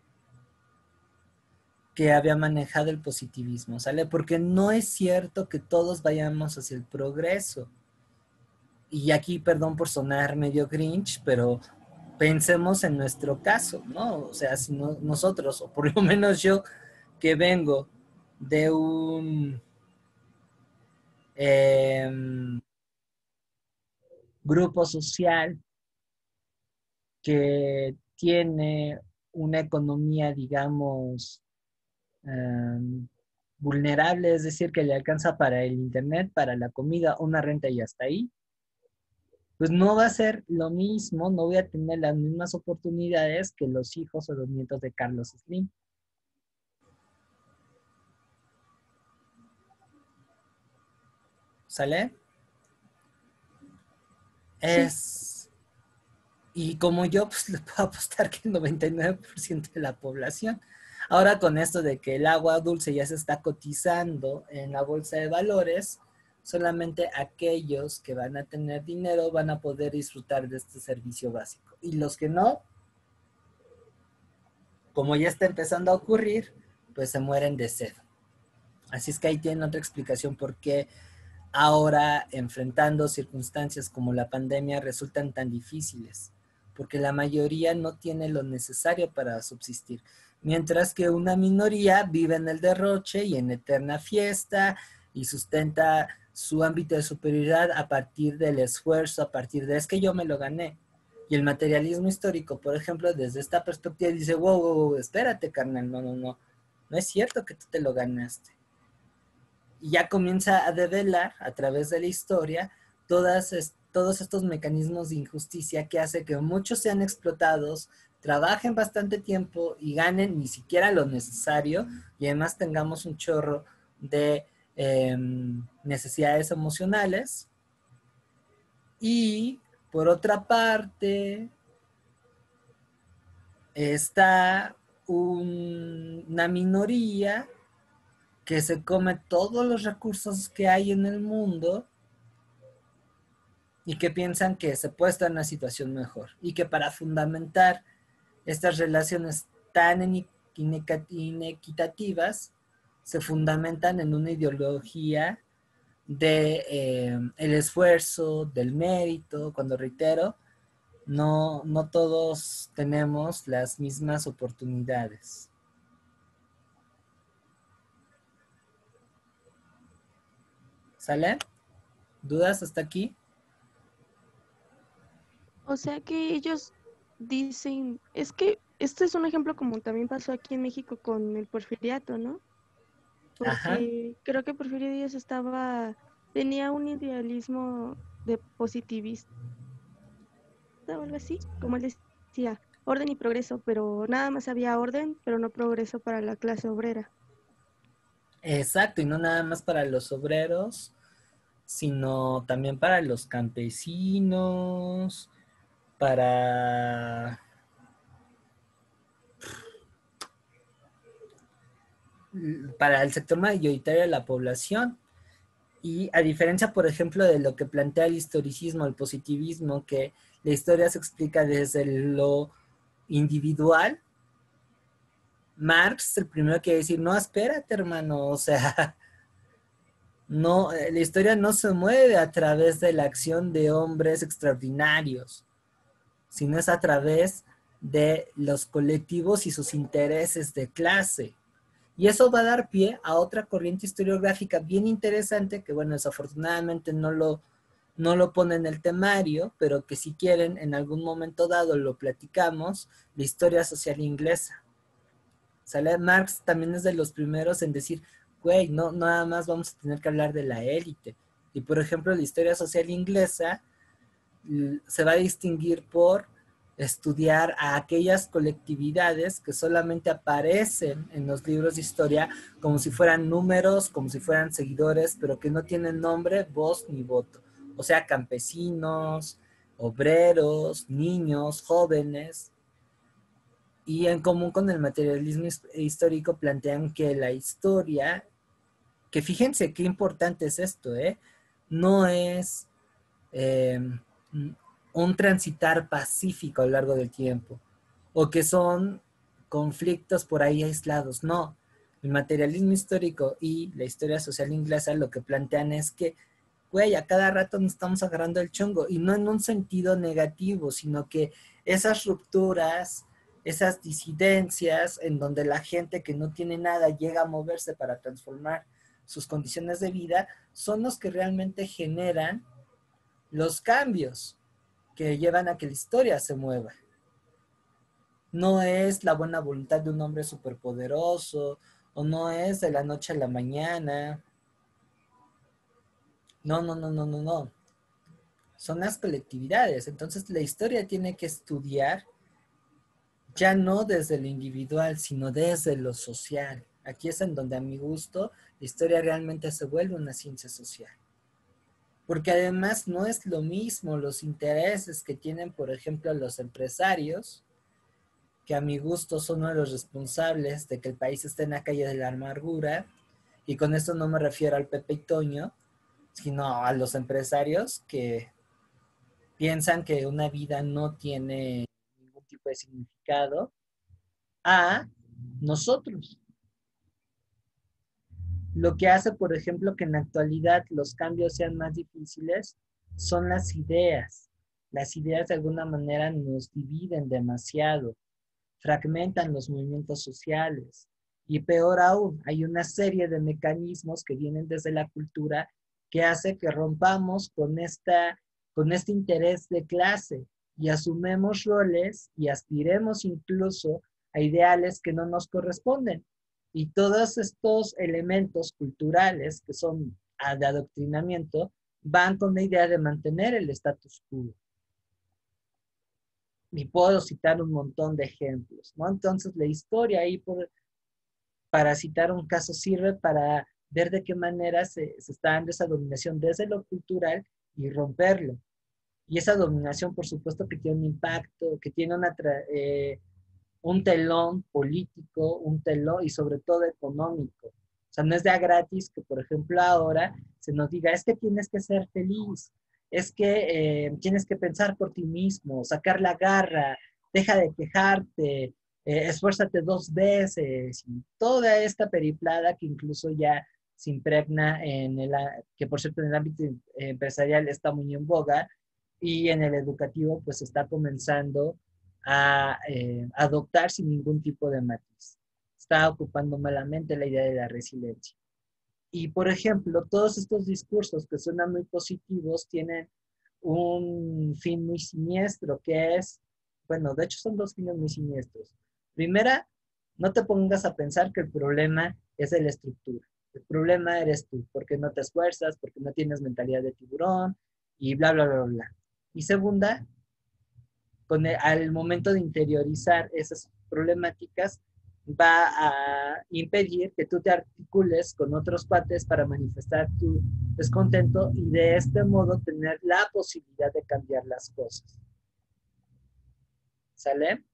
Speaker 1: que había manejado el positivismo, ¿sale? Porque no es cierto que todos vayamos hacia el progreso. Y aquí, perdón por sonar medio Grinch, pero pensemos en nuestro caso, ¿no? O sea, si no, nosotros, o por lo menos yo, que vengo de un grupo social que tiene una economía, digamos, vulnerable, es decir, que le alcanza para el internet, para la comida, una renta y hasta ahí, pues no va a ser lo mismo, no voy a tener las mismas oportunidades que los hijos o los nietos de Carlos Slim. ¿Sale? Es... Y como yo, pues le puedo apostar que el 99% de la población. Ahora con esto de que el agua dulce ya se está cotizando en la bolsa de valores, solamente aquellos que van a tener dinero van a poder disfrutar de este servicio básico. Y los que no, como ya está empezando a ocurrir, pues se mueren de sed. Así es que ahí tienen otra explicación por qué ahora, enfrentando circunstancias como la pandemia, resultan tan difíciles, porque la mayoría no tiene lo necesario para subsistir, mientras que una minoría vive en el derroche y en eterna fiesta y sustenta su ámbito de superioridad a partir del esfuerzo, a partir de es que yo me lo gané. Y el materialismo histórico, por ejemplo, desde esta perspectiva dice, wow, espérate, carnal, no es cierto que tú te lo ganaste. Y ya comienza a develar a través de la historia todos estos mecanismos de injusticia que hace que muchos sean explotados, trabajen bastante tiempo y ganen ni siquiera lo necesario y además tengamos un chorro de necesidades emocionales y Por otra parte, está una minoría que se come todos los recursos que hay en el mundo y que piensan que se puede estar en una situación mejor y que para fundamentar estas relaciones tan inequitativas se fundamentan en una ideología de el esfuerzo, del mérito, cuando reitero, no todos tenemos las mismas oportunidades. ¿Sale? ¿Dudas hasta aquí?
Speaker 3: O sea que ellos dicen, es que este es un ejemplo como también pasó aquí en México con el porfiriato, ¿no?
Speaker 1: Ajá.
Speaker 3: Porque creo que Porfirio Díaz tenía un idealismo de positivista o algo así, como él decía, orden y progreso, pero nada más había orden, pero no progreso para la clase obrera.
Speaker 1: Exacto, y no nada más para los obreros, sino también para los campesinos, para el sector mayoritario de la población. Y a diferencia, por ejemplo, de lo que plantea el historicismo, el positivismo, que la historia se explica desde lo individual, Marx es el primero que decir, no, espérate, hermano, o sea, no, la historia no se mueve a través de la acción de hombres extraordinarios, sino es a través de los colectivos y sus intereses de clase. Y eso va a dar pie a otra corriente historiográfica bien interesante, que bueno, desafortunadamente no lo pone en el temario, pero que si quieren, en algún momento dado lo platicamos, la historia social inglesa. ¿Sale? Marx también es de los primeros en decir, güey, no nada más vamos a tener que hablar de la élite. Y por ejemplo, la historia social inglesa se va a distinguir por estudiar a aquellas colectividades que solamente aparecen en los libros de historia como si fueran números, como si fueran seguidores, pero que no tienen nombre, voz ni voto. O sea, campesinos, obreros, niños, jóvenes. Y en común con el materialismo histórico plantean que la historia, que fíjense qué importante es esto, no es un transitar pacífico a lo largo del tiempo, o que son conflictos por ahí aislados. No, el materialismo histórico y la historia social inglesa lo que plantean es que, güey, a cada rato nos estamos agarrando el chongo, y no en un sentido negativo, sino que esas rupturas, esas disidencias en donde la gente que no tiene nada llega a moverse para transformar sus condiciones de vida, son los que realmente generan los cambios que llevan a que la historia se mueva. No es la buena voluntad de un hombre superpoderoso, o no es de la noche a la mañana. No. Son las colectividades. Entonces la historia tiene que estudiar ya no desde lo individual, sino desde lo social. Aquí es en donde a mi gusto la historia realmente se vuelve una ciencia social. Porque además no es lo mismo los intereses que tienen, por ejemplo, los empresarios, que a mi gusto son uno de los responsables de que el país esté en la calle de la amargura, y con esto no me refiero al Pepe y Toño, sino a los empresarios que piensan que una vida no tiene ningún tipo de significado, a nosotros. Lo que hace, por ejemplo, que en la actualidad los cambios sean más difíciles son las ideas. Las ideas de alguna manera nos dividen demasiado, fragmentan los movimientos sociales. Y peor aún, hay una serie de mecanismos que vienen desde la cultura que hace que rompamos con este interés de clase y asumemos roles y aspiremos incluso a ideales que no nos corresponden. Y todos estos elementos culturales que son de adoctrinamiento van con la idea de mantener el status quo. Y puedo citar un montón de ejemplos, ¿no? Entonces la historia ahí, para citar un caso, sirve para ver de qué manera se está dando esa dominación desde lo cultural y romperlo. Y esa dominación, por supuesto, que tiene un impacto, que tiene un telón político, un telón y sobre todo económico. O sea, no es de a gratis que, por ejemplo, ahora se nos diga, es que tienes que ser feliz, es que tienes que pensar por ti mismo, sacar la garra, deja de quejarte, esfuérzate 2 veces, y toda esta periplada que incluso ya se impregna que por cierto en el ámbito empresarial está muy en boga, y en el educativo pues está comenzando a adoptar sin ningún tipo de matiz. Está ocupando malamente la idea de la resiliencia. Y, por ejemplo, todos estos discursos que suenan muy positivos tienen un fin muy siniestro, que es, bueno, de hecho son 2 fines muy siniestros. Primera, no te pongas a pensar que el problema es de la estructura. El problema eres tú, porque no te esfuerzas, porque no tienes mentalidad de tiburón y bla, bla, bla, bla. Y segunda, al momento de interiorizar esas problemáticas, va a impedir que tú te articules con otros cuates para manifestar tu descontento y de este modo tener la posibilidad de cambiar las cosas. ¿Sale?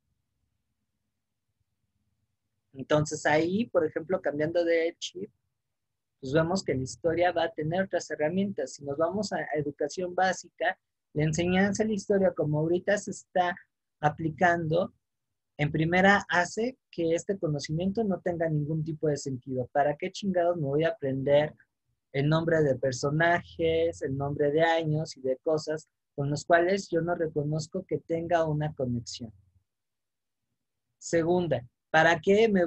Speaker 1: Entonces ahí, por ejemplo, cambiando de chip, pues vemos que la historia va a tener otras herramientas. Si nos vamos a educación básica, la enseñanza de la historia, como ahorita se está aplicando, en primera hace que este conocimiento no tenga ningún tipo de sentido. ¿Para qué chingados me voy a aprender el nombre de personajes, el nombre de años y de cosas con los cuales yo no reconozco que tenga una conexión? Segunda, ¿para qué me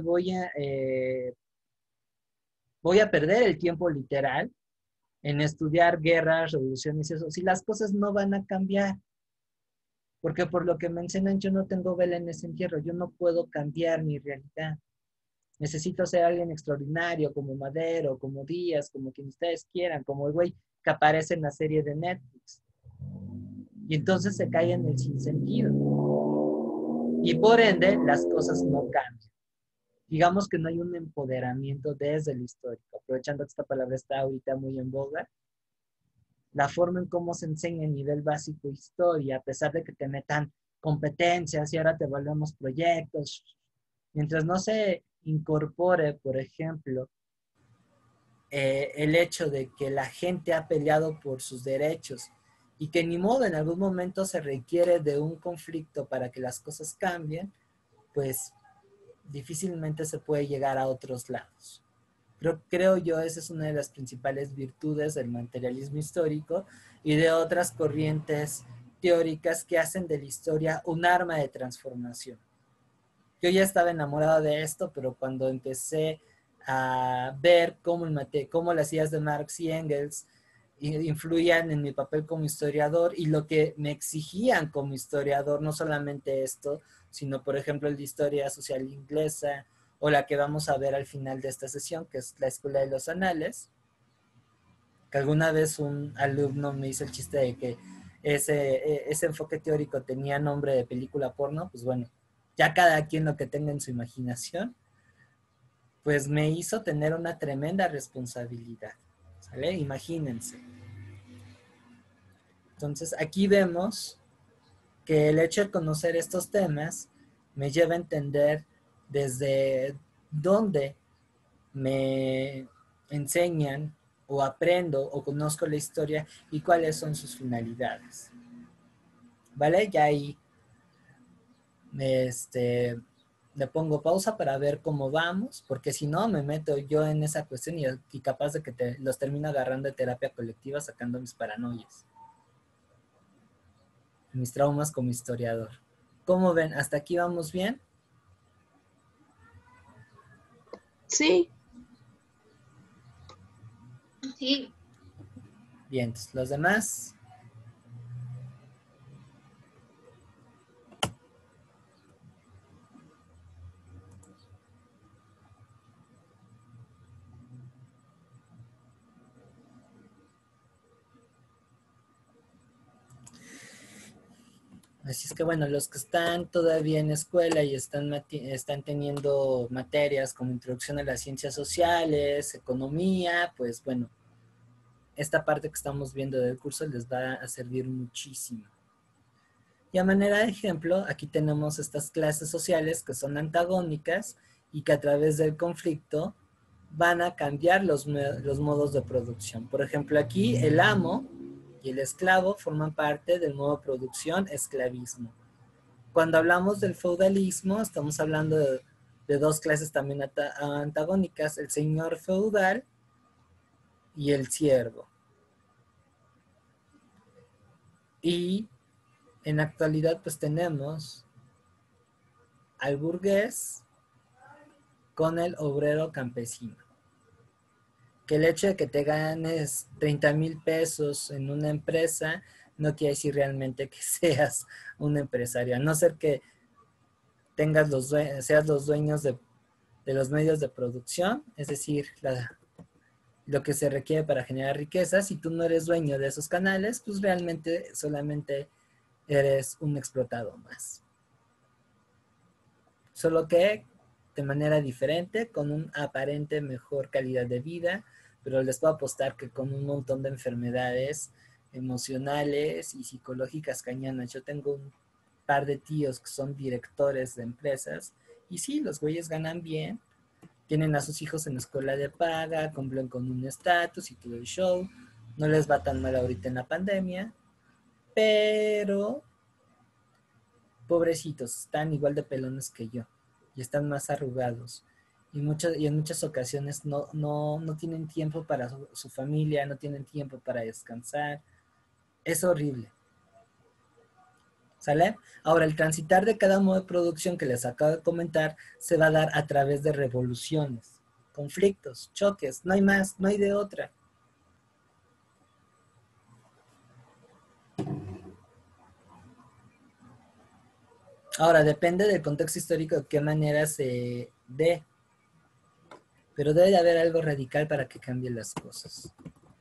Speaker 1: voy a perder el tiempo literal en estudiar guerras, revoluciones y eso, si las cosas no van a cambiar? Porque por lo que me enseñan, yo no tengo vela en ese entierro, yo no puedo cambiar mi realidad. Necesito ser alguien extraordinario, como Madero, como Díaz, como quien ustedes quieran, como el güey que aparece en la serie de Netflix. Y entonces se cae en el sinsentido. Y por ende, las cosas no cambian. Digamos que no hay un empoderamiento desde el histórico. Aprovechando que esta palabra está ahorita muy en boga, la forma en cómo se enseña a nivel básico historia, a pesar de que te metan competencias y ahora te volvemos proyectos, mientras no se incorpore, por ejemplo, el hecho de que la gente ha peleado por sus derechos y que ni modo en algún momento se requiere de un conflicto para que las cosas cambien, pues difícilmente se puede llegar a otros lados. Creo yo esa es una de las principales virtudes del materialismo histórico y de otras corrientes teóricas que hacen de la historia un arma de transformación. Yo ya estaba enamorado de esto, pero cuando empecé a ver cómo las ideas de Marx y Engels influían en mi papel como historiador y lo que me exigían como historiador, no solamente esto, sino por ejemplo el de historia social inglesa o la que vamos a ver al final de esta sesión, que es la Escuela de los Anales, que alguna vez un alumno me hizo el chiste de que ese enfoque teórico tenía nombre de película porno, pues bueno, ya cada quien lo que tenga en su imaginación, pues me hizo tener una tremenda responsabilidad, ¿sale? Imagínense. Entonces aquí vemos que el hecho de conocer estos temas me lleva a entender desde dónde me enseñan o aprendo o conozco la historia y cuáles son sus finalidades. ¿Vale? Ya ahí le pongo pausa para ver cómo vamos, porque si no me meto yo en esa cuestión y capaz de que los termino agarrando de terapia colectiva sacando mis paranoias, mis traumas como historiador. ¿Cómo ven? ¿Hasta aquí vamos bien?
Speaker 6: Sí.
Speaker 4: Sí.
Speaker 1: Bien, entonces, los demás. Así es que bueno, los que están todavía en escuela y están teniendo materias como introducción a las ciencias sociales, economía, pues bueno, esta parte que estamos viendo del curso les va a servir muchísimo. Y a manera de ejemplo, aquí tenemos estas clases sociales que son antagónicas y que a través del conflicto van a cambiar los modos de producción. Por ejemplo, aquí el amo y el esclavo forman parte del modo de producción esclavismo. Cuando hablamos del feudalismo, estamos hablando de dos clases también antagónicas, el señor feudal y el siervo. Y en la actualidad pues tenemos al burgués con el obrero campesino. Que el hecho de que te ganes 30,000 pesos en una empresa no quiere decir realmente que seas un empresario, a no ser que tengas seas los dueños de los medios de producción, es decir, lo que se requiere para generar riqueza. Si tú no eres dueño de esos canales, pues realmente solamente eres un explotado más. Solo que de manera diferente, con una aparente mejor calidad de vida, pero les puedo apostar que con un montón de enfermedades emocionales y psicológicas cañonas. Yo tengo un par de tíos que son directores de empresas y sí, los güeyes ganan bien, tienen a sus hijos en la escuela de paga, cumplen con un estatus y todo el show, no les va tan mal ahorita en la pandemia, pero pobrecitos, están igual de pelones que yo y están más arrugados y en muchas ocasiones no tienen tiempo para su familia, no tienen tiempo para descansar. Es horrible. ¿Sale? Ahora, el transitar de cada modo de producción que les acabo de comentar se va a dar a través de revoluciones, conflictos, choques, no hay más, no hay de otra. Ahora, depende del contexto histórico de qué manera se dé, pero debe de haber algo radical para que cambien las cosas.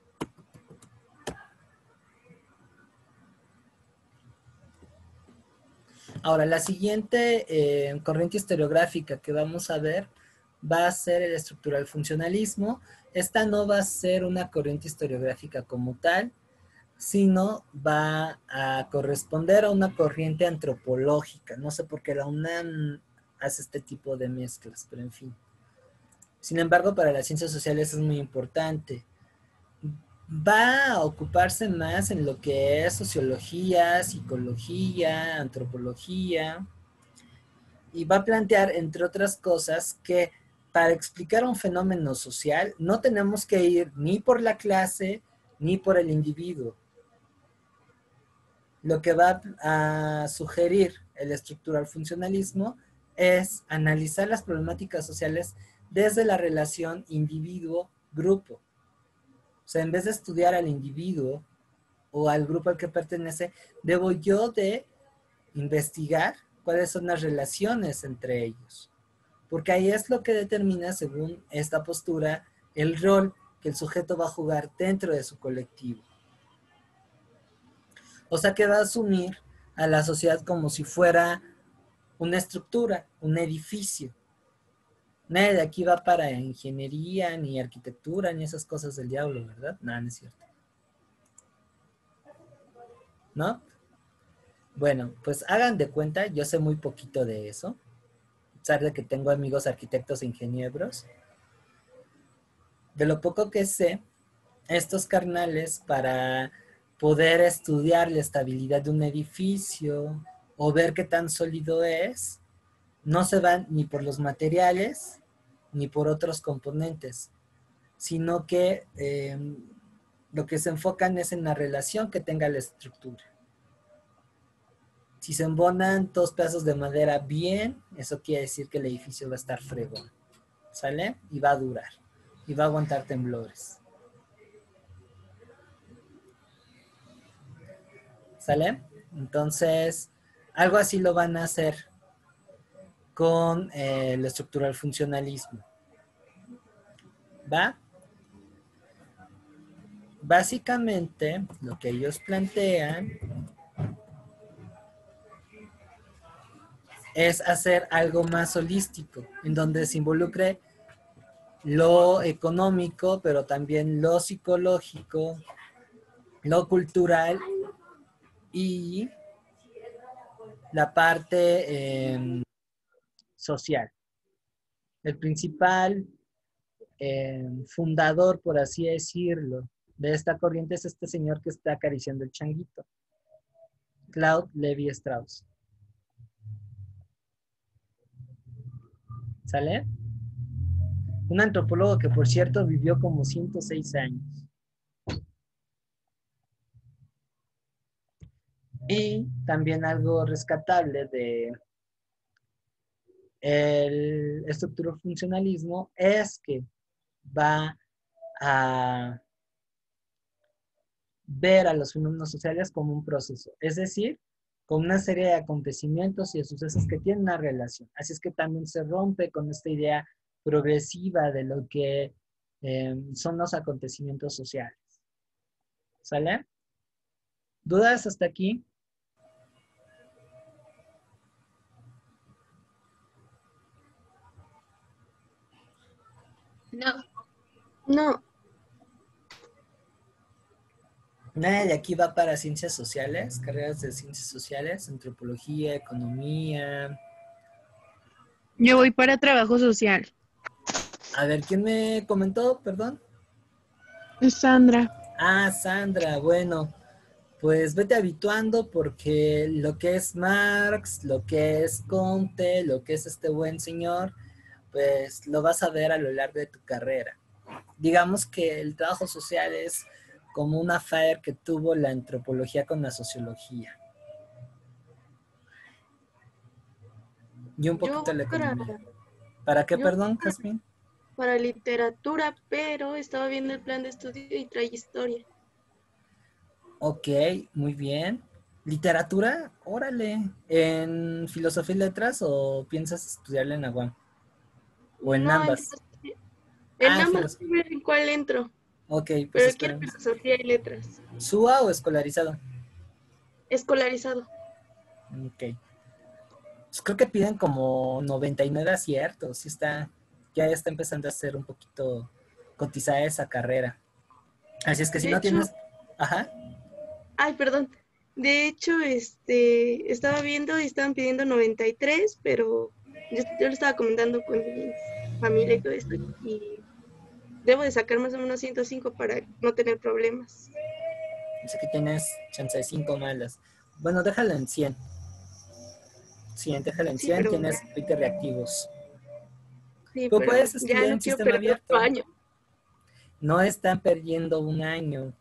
Speaker 1: Ahora, la siguiente corriente historiográfica que vamos a ver va a ser el estructural funcionalismo. Esta no va a ser una corriente historiográfica como tal, sino va a corresponder a una corriente antropológica. No sé por qué la UNAM hace este tipo de mezclas, pero en fin. Sin embargo, para las ciencias sociales es muy importante. Va a ocuparse más en lo que es sociología, psicología, antropología, y va a plantear, entre otras cosas, que para explicar un fenómeno social no tenemos que ir ni por la clase ni por el individuo. Lo que va a sugerir el estructural funcionalismo es analizar las problemáticas sociales desde la relación individuo-grupo. O sea, en vez de estudiar al individuo o al grupo al que pertenece, debo yo de investigar cuáles son las relaciones entre ellos. Porque ahí es lo que determina, según esta postura, el rol que el sujeto va a jugar dentro de su colectivo. O sea, que va a asumir a la sociedad como si fuera una estructura, un edificio. Nadie de aquí va para ingeniería, ni arquitectura, ni esas cosas del diablo, ¿verdad? No, no es cierto. ¿No? Bueno, pues hagan de cuenta, yo sé muy poquito de eso, a pesar de que tengo amigos arquitectos e ingenieros. De lo poco que sé, estos carnales, para poder estudiar la estabilidad de un edificio o ver qué tan sólido es, no se van ni por los materiales ni por otros componentes, sino que lo que se enfocan es en la relación que tenga la estructura. Si se embonan 2 pedazos de madera bien, eso quiere decir que el edificio va a estar fregón, ¿sale? Y va a durar, y va a aguantar temblores. ¿Sale? Entonces, algo así lo van a hacer con el estructural funcionalismo. ¿Va? Básicamente, lo que ellos plantean es hacer algo más holístico, en donde se involucre lo económico, pero también lo psicológico, lo cultural y la parte social. El principal fundador, por así decirlo, de esta corriente es este señor que está acariciando el changuito, Claude Lévi-Strauss. ¿Sale? Un antropólogo que, por cierto, vivió como 106 años. Y también algo rescatable de el estructurofuncionalismo es que va a ver a los fenómenos sociales como un proceso, es decir, con una serie de acontecimientos y de sucesos que tienen una relación. Así es que también se rompe con esta idea progresiva de lo que son los acontecimientos sociales. ¿Sale? ¿Dudas hasta aquí?
Speaker 4: No,
Speaker 3: No,
Speaker 1: Nadie de aquí va para ciencias sociales, carreras de ciencias sociales, antropología, economía.
Speaker 6: Yo voy para trabajo social.
Speaker 1: A ver, ¿quién me comentó? Perdón.
Speaker 6: Es Sandra.
Speaker 1: Ah, Sandra, bueno, pues vete habituando porque lo que es Marx, lo que es Comte, lo que es este buen señor, pues lo vas a ver a lo largo de tu carrera. Digamos que el trabajo social es como una affair que tuvo la antropología con la sociología. Y un
Speaker 3: yo
Speaker 1: poquito la
Speaker 3: para,
Speaker 1: economía. ¿Para qué,
Speaker 3: yo
Speaker 1: perdón, Jasmine?
Speaker 3: para literatura, pero estaba viendo el plan de estudio y trae historia.
Speaker 1: Ok, muy bien. ¿Literatura? Órale. ¿En filosofía y letras o piensas estudiarla en la UAM? ¿O en
Speaker 3: No,
Speaker 1: ambas?
Speaker 3: en
Speaker 1: Ah,
Speaker 3: ambas,
Speaker 1: filosofía.
Speaker 3: a ver en cuál entro,
Speaker 1: Ok, pues
Speaker 3: pero quiero
Speaker 1: esperemos.
Speaker 3: filosofía y letras.
Speaker 1: ¿SUA o escolarizado?
Speaker 3: Escolarizado.
Speaker 1: Ok. Pues creo que piden como 99 aciertos. Sí está, ya está empezando a ser un poquito cotizada esa carrera. Así es que si
Speaker 3: De
Speaker 1: no
Speaker 3: hecho,
Speaker 1: tienes... Ajá.
Speaker 3: ay, perdón. De hecho, estaba viendo y estaban pidiendo 93, pero yo lo estaba comentando con mi familia y todo esto, y debo de sacar más o menos 105 para no tener problemas.
Speaker 1: Dice que tienes chance de 5 malas. Bueno, déjalo en 100. 100, déjalo en
Speaker 3: Sí,
Speaker 1: 100.
Speaker 3: pero
Speaker 1: Tienes 20 reactivos.
Speaker 3: sí,
Speaker 1: Tú
Speaker 3: pero
Speaker 1: puedes
Speaker 3: ya
Speaker 1: estudiar
Speaker 3: no
Speaker 1: en
Speaker 3: quiero
Speaker 1: sistema
Speaker 3: perder otro
Speaker 1: abierto.
Speaker 3: año.
Speaker 1: No están perdiendo un año.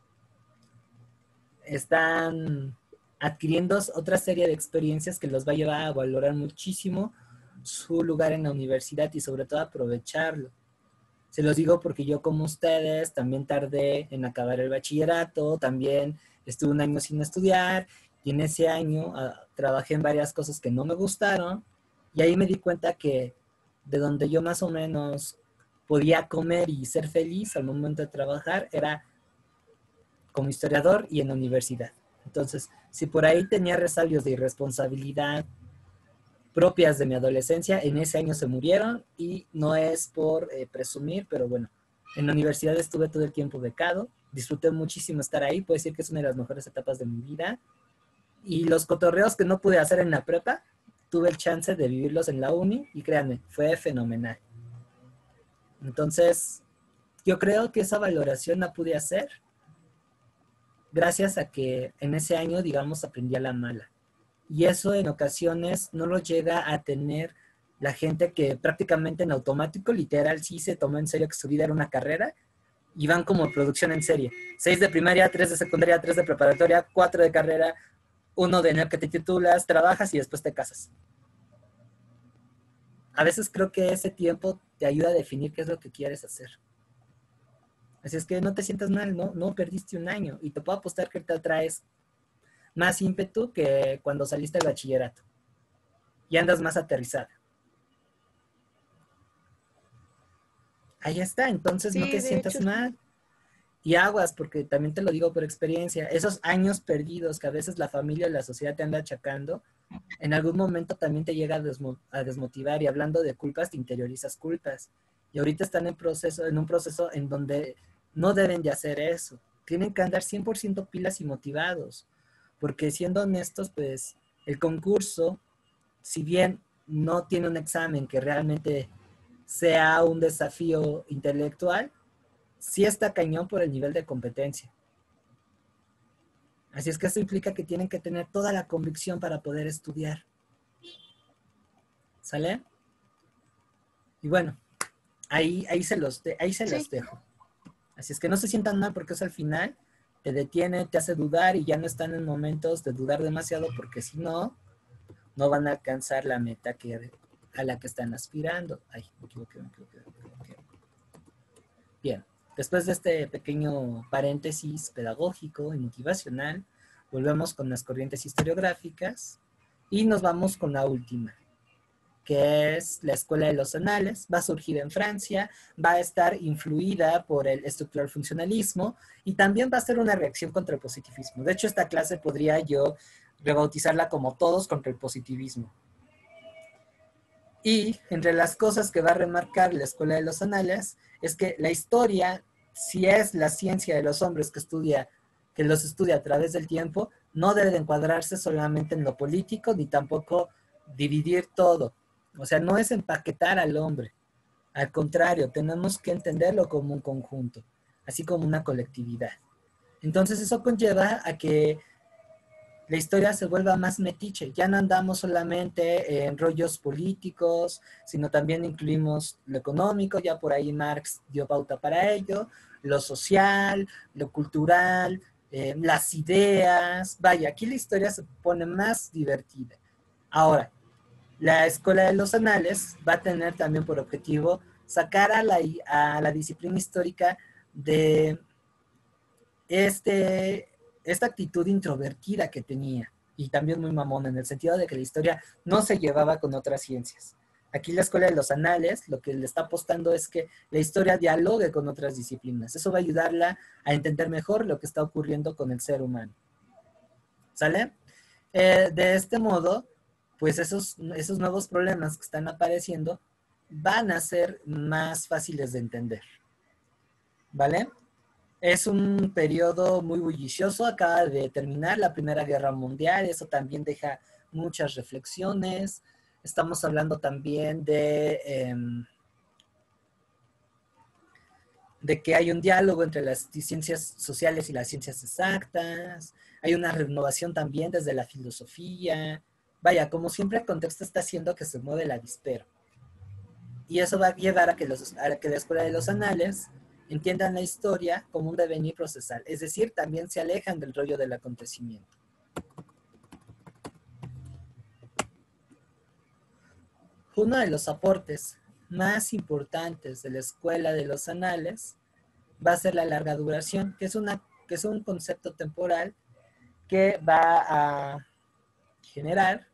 Speaker 1: Están adquiriendo otra serie de experiencias que los va a llevar a valorar muchísimo su lugar en la universidad y sobre todo aprovecharlo. Se los digo porque yo como ustedes también tardé en acabar el bachillerato, también estuve un año sin estudiar y en ese año trabajé en varias cosas que no me gustaron y ahí me di cuenta que de donde yo más o menos podía comer y ser feliz al momento de trabajar era como historiador y en la universidad. Entonces, si por ahí tenía resabios de irresponsabilidad propias de mi adolescencia, en ese año se murieron y no es por presumir, pero bueno, en la universidad estuve todo el tiempo becado, disfruté muchísimo estar ahí, puedo decir que es una de las mejores etapas de mi vida y los cotorreos que no pude hacer en la prepa, tuve el chance de vivirlos en la uni y créanme, fue fenomenal. Entonces, yo creo que esa valoración la pude hacer gracias a que en ese año, digamos, aprendí a la mala. Y eso en ocasiones no lo llega a tener la gente que prácticamente en automático, literal, sí se tomó en serio que su vida era una carrera y van como producción en serie. 6 de primaria, 3 de secundaria, 3 de preparatoria, 4 de carrera, 1 de enero que te titulas, trabajas y después te casas. A veces creo que ese tiempo te ayuda a definir qué es lo que quieres hacer. Así es que no te sientas mal, no perdiste un año y te puedo apostar que te traes más ímpetu que cuando saliste del bachillerato y andas más aterrizada. Ahí está, entonces no te
Speaker 3: Sí, de
Speaker 1: sientas
Speaker 3: hecho, sí.
Speaker 1: mal. Y aguas, porque también te lo digo por experiencia, esos años perdidos que a veces la familia o la sociedad te anda achacando, en algún momento también te llega a desmotivar y hablando de culpas, te interiorizas culpas. Y ahorita están en un proceso en donde no deben de hacer eso. Tienen que andar 100% pilas y motivados. Porque siendo honestos, pues el concurso, si bien no tiene un examen que realmente sea un desafío intelectual, sí está cañón por el nivel de competencia. Así es que eso implica que tienen que tener toda la convicción para poder estudiar. ¿Sale? Y bueno, ahí se los dejo. Así es que no se sientan mal porque eso al final te detiene, te hace dudar y ya no están en momentos de dudar demasiado porque si no, no van a alcanzar la meta a la que están aspirando. Ay, me equivoqué. Bien, después de este pequeño paréntesis pedagógico y motivacional, volvemos con las corrientes historiográficas y nos vamos con la última, que es la Escuela de los Anales. Va a surgir en Francia, va a estar influida por el estructural funcionalismo y también va a ser una reacción contra el positivismo. De hecho, esta clase podría yo rebautizarla como Todos contra el positivismo. Y entre las cosas que va a remarcar la Escuela de los Anales es que la historia, si es la ciencia de los hombres que los estudia a través del tiempo, no debe de encuadrarse solamente en lo político ni tampoco dividir todo. O sea, no es empaquetar al hombre. Al contrario, tenemos que entenderlo como un conjunto, así como una colectividad. Entonces eso conlleva a que la historia se vuelva más metiche. Ya no andamos solamente en rollos políticos, sino también incluimos lo económico. Ya por ahí Marx dio pauta para ello, lo social, lo cultural, las ideas. Vaya, aquí la historia se pone más divertida. Ahora, la Escuela de los Anales va a tener también por objetivo sacar a la disciplina histórica de esta actitud introvertida que tenía y también muy mamona en el sentido de que la historia no se llevaba con otras ciencias. Aquí la Escuela de los Anales lo que le está apostando es que la historia dialogue con otras disciplinas. Eso va a ayudarla a entender mejor lo que está ocurriendo con el ser humano. ¿Sale? De este modo, pues esos nuevos problemas que están apareciendo van a ser más fáciles de entender. ¿Vale? Es un periodo muy bullicioso, acaba de terminar la Primera Guerra Mundial, eso también deja muchas reflexiones. Estamos hablando también de que hay un diálogo entre las ciencias sociales y las ciencias exactas, hay una renovación también desde la filosofía. Vaya, como siempre el contexto está haciendo que se mueve el avispero. Y eso va a llevar a que la Escuela de los Anales entiendan la historia como un devenir procesal, es decir, también se alejan del rollo del acontecimiento. Uno de los aportes más importantes de la Escuela de los Anales va a ser la larga duración, que es un concepto temporal que va a generar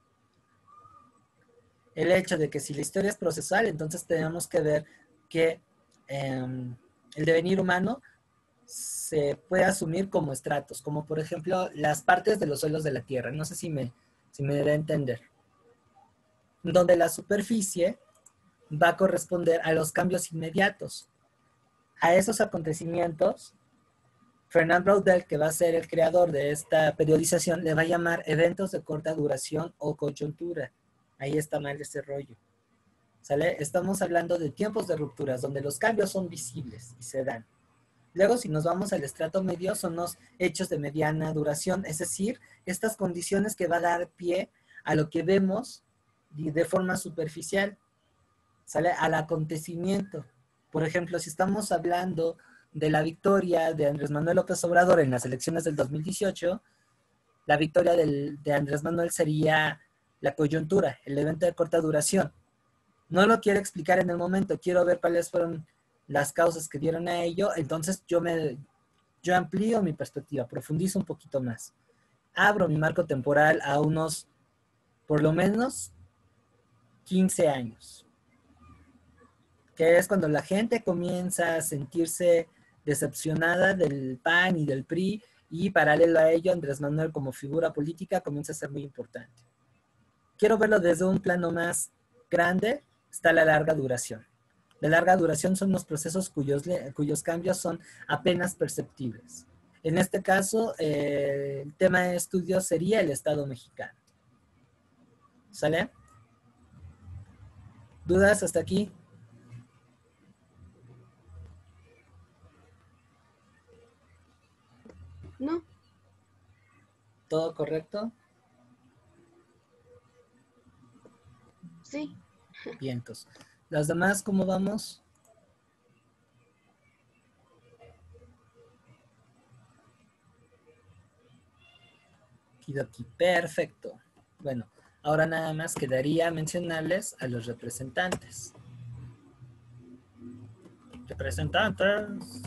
Speaker 1: el hecho de que si la historia es procesal, entonces tenemos que ver que el devenir humano se puede asumir como estratos, como por ejemplo las partes de los suelos de la Tierra. No sé si me da a entender. Donde la superficie va a corresponder a los cambios inmediatos. A esos acontecimientos, Fernand Braudel, que va a ser el creador de esta periodización, le va a llamar eventos de corta duración o coyuntura. Ahí está mal ese rollo. ¿Sale? Estamos hablando de tiempos de rupturas, donde los cambios son visibles y se dan. Luego, si nos vamos al estrato medio, son los hechos de mediana duración, es decir, estas condiciones que va a dar pie a lo que vemos de forma superficial, ¿sale? Al acontecimiento. Por ejemplo, si estamos hablando de la victoria de Andrés Manuel López Obrador en las elecciones del 2018, la victoria de Andrés Manuel sería la coyuntura, el evento de corta duración. No lo quiero explicar en el momento, quiero ver cuáles fueron las causas que dieron a ello, entonces yo amplío mi perspectiva, profundizo un poquito más. Abro mi marco temporal a unos, por lo menos, 15 años. Que es cuando la gente comienza a sentirse decepcionada del PAN y del PRI, y paralelo a ello, Andrés Manuel como figura política comienza a ser muy importante. Quiero verlo desde un plano más grande, está la larga duración. De larga duración son los procesos cuyos cambios son apenas perceptibles. En este caso, el tema de estudio sería el Estado mexicano. ¿Sale? ¿Dudas hasta aquí?
Speaker 3: No,
Speaker 1: ¿Todo correcto?
Speaker 3: sí.
Speaker 1: Vientos. ¿Las demás cómo vamos? Kidoki, perfecto. Bueno, ahora nada más quedaría mencionarles a los representantes. Representantes.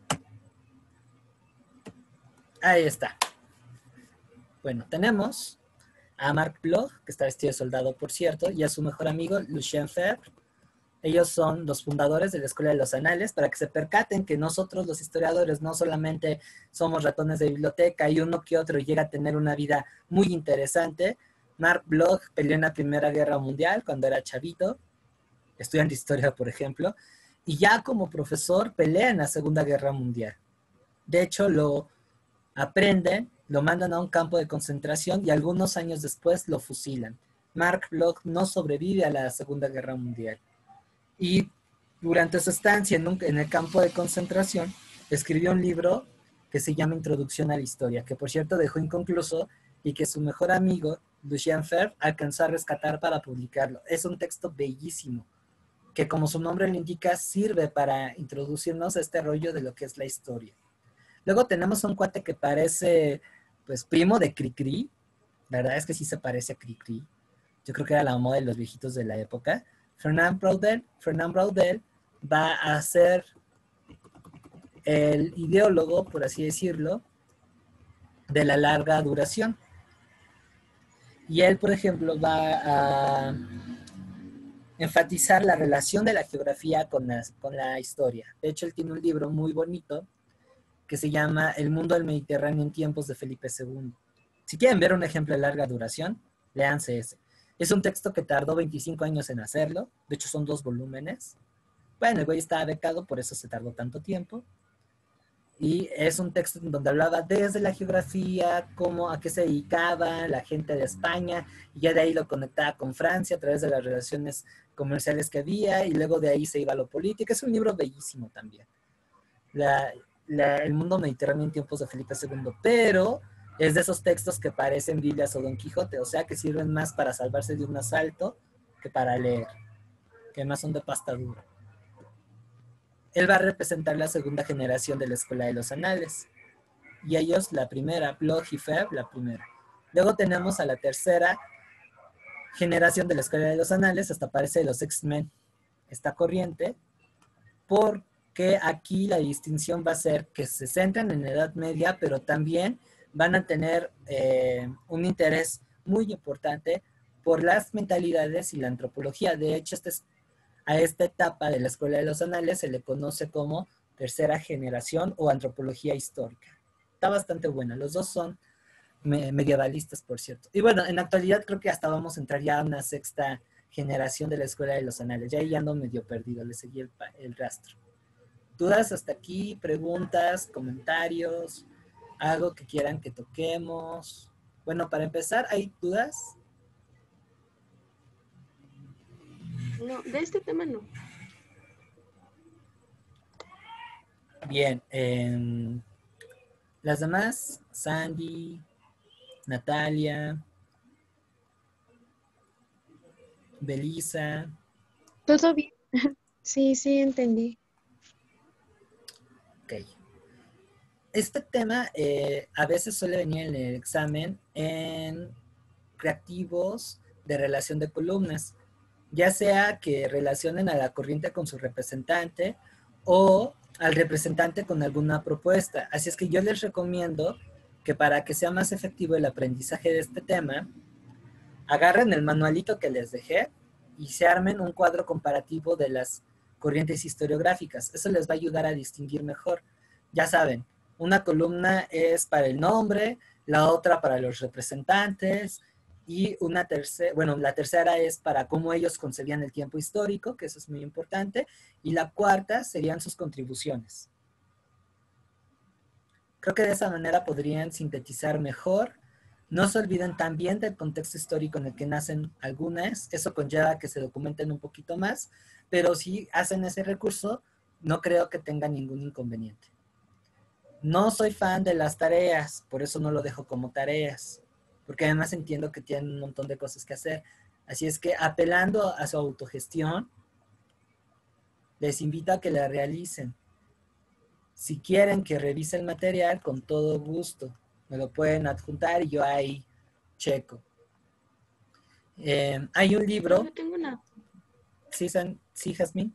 Speaker 1: Ahí está. Bueno, tenemos a Marc Bloch, que está vestido de soldado, por cierto, y a su mejor amigo, Lucien Febvre. Ellos son los fundadores de la Escuela de los Anales, para que se percaten que nosotros los historiadores no solamente somos ratones de biblioteca y uno que otro llega a tener una vida muy interesante. Marc Bloch peleó en la Primera Guerra Mundial cuando era chavito, estudiante de historia, por ejemplo, y ya como profesor pelea en la Segunda Guerra Mundial. De hecho, lo aprenden, lo mandan a un campo de concentración y algunos años después lo fusilan. Marc Bloch no sobrevive a la Segunda Guerra Mundial. Y durante su estancia en el campo de concentración, escribió un libro que se llama Introducción a la Historia, que por cierto dejó inconcluso y que su mejor amigo, Lucien Febvre, alcanzó a rescatar para publicarlo. Es un texto bellísimo, que como su nombre lo indica, sirve para introducirnos a este rollo de lo que es la historia. Luego tenemos un cuate que parece, pues, primo de Cricri. La verdad es que sí se parece a Cricri. Yo creo que era la moda de los viejitos de la época. Fernand Braudel va a ser el ideólogo, por así decirlo, de la larga duración. Y él, por ejemplo, va a enfatizar la relación de la geografía con la historia. De hecho, él tiene un libro muy bonito que se llama El mundo del Mediterráneo en tiempos de Felipe II. Si quieren ver un ejemplo de larga duración, léanse ese. Es un texto que tardó 25 años en hacerlo. De hecho, son 2 volúmenes. Bueno, el güey estaba becado, por eso se tardó tanto tiempo. Y es un texto en donde hablaba desde la geografía, cómo, a qué se dedicaba la gente de España, y ya de ahí lo conectaba con Francia a través de las relaciones comerciales que había, y luego de ahí se iba a lo político. Es un libro bellísimo también. El mundo mediterráneo en tiempos de Felipe II, pero es de esos textos que parecen Biblias o Don Quijote, o sea que sirven más para salvarse de un asalto que para leer, que más son de pasta dura. Él va a representar la segunda generación de la Escuela de los Anales, y ellos la primera, Bloch y Febvre la primera. Luego tenemos a la tercera generación de la Escuela de los Anales, hasta parece de los X-Men, esta corriente, porque aquí la distinción va a ser que se centran en la Edad Media, pero también van a tener un interés muy importante por las mentalidades y la antropología. De hecho, a esta etapa de la Escuela de los Anales se le conoce como tercera generación o antropología histórica. Está bastante buena. Los dos son medievalistas, por cierto. Y bueno, en la actualidad creo que hasta vamos a entrar ya a una sexta generación de la Escuela de los Anales. Ya ahí ando medio perdido, le seguí el rastro. ¿Dudas hasta aquí? ¿Preguntas? ¿Comentarios? ¿Algo que quieran que toquemos? Bueno, para empezar, ¿hay dudas?
Speaker 3: No, de este tema no.
Speaker 1: Bien. Las demás, Sandy, Natalia, Belisa.
Speaker 6: ¿Todo bien? Sí, sí, entendí.
Speaker 1: Ok. Este tema a veces suele venir en el examen en creativos de relación de columnas, ya sea que relacionen a la corriente con su representante o al representante con alguna propuesta. Así es que yo les recomiendo que para que sea más efectivo el aprendizaje de este tema, agarren el manualito que les dejé y se armen un cuadro comparativo de las corrientes historiográficas. Eso les va a ayudar a distinguir mejor. Ya saben, una columna es para el nombre, la otra para los representantes, Y una tercera, bueno, la tercera es para cómo ellos concebían el tiempo histórico, que eso es muy importante. Y la cuarta serían sus contribuciones. Creo que de esa manera podrían sintetizar mejor. No se olviden también del contexto histórico en el que nacen algunas. Eso conlleva que se documenten un poquito más, pero si hacen ese recurso, no creo que tengan ningún inconveniente. No soy fan de las tareas, por eso no lo dejo como tareas, porque además entiendo que tienen un montón de cosas que hacer. Así es que apelando a su autogestión, les invito a que la realicen. Si quieren que revise el material, con todo gusto, me lo pueden adjuntar y yo ahí checo. Hay un libro.
Speaker 3: Yo tengo una.
Speaker 1: Sí, Jazmín.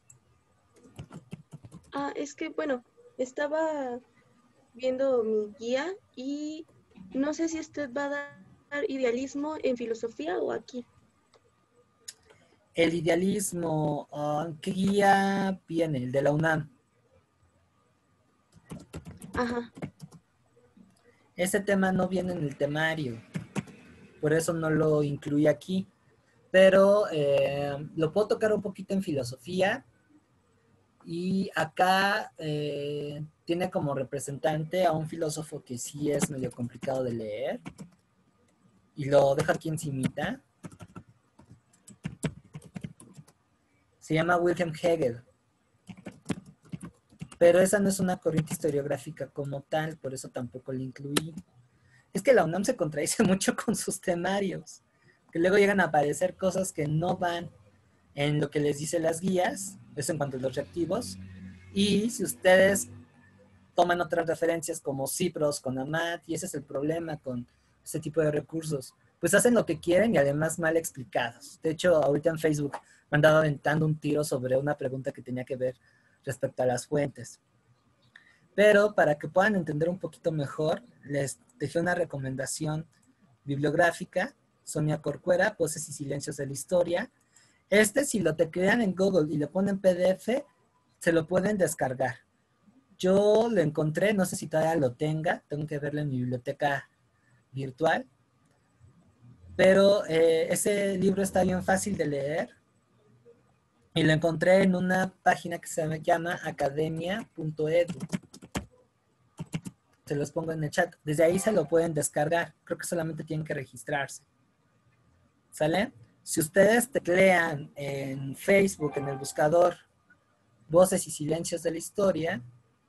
Speaker 3: Es que, bueno, estaba viendo mi guía y no sé si usted va a dar idealismo en filosofía o aquí.
Speaker 1: El idealismo, ¿qué guía viene? El de la UNAM.
Speaker 3: Ajá.
Speaker 1: Ese tema no viene en el temario, por eso no lo incluí aquí, pero lo puedo tocar un poquito en filosofía y acá tiene como representante a un filósofo que sí es medio complicado de leer y lo dejo aquí encimita. Se llama Wilhelm Hegel. Pero esa no es una corriente historiográfica como tal, por eso tampoco la incluí. Es que la UNAM se contradice mucho con sus temarios, que luego llegan a aparecer cosas que no van en lo que les dice las guías, eso en cuanto a los reactivos, y si ustedes toman otras referencias como Cipros con Amat, y ese es el problema con ese tipo de recursos, pues hacen lo que quieren y además mal explicados. De hecho, ahorita en Facebook me han dado aventando un tiro sobre una pregunta que tenía que ver respecto a las fuentes. Pero para que puedan entender un poquito mejor, les dejé una recomendación bibliográfica, Sonia Corcuera, Voces y Silencios de la Historia. Si lo teclean en Google y le ponen PDF, se lo pueden descargar. Yo lo encontré, no sé si todavía lo tengo que verlo en mi biblioteca virtual, pero ese libro está bien fácil de leer. Y lo encontré en una página que se llama academia.edu. Se los pongo en el chat. Desde ahí se lo pueden descargar. Creo que solamente tienen que registrarse. ¿Sale? Si ustedes teclean en Facebook, en el buscador, Voces y Silencios de la Historia,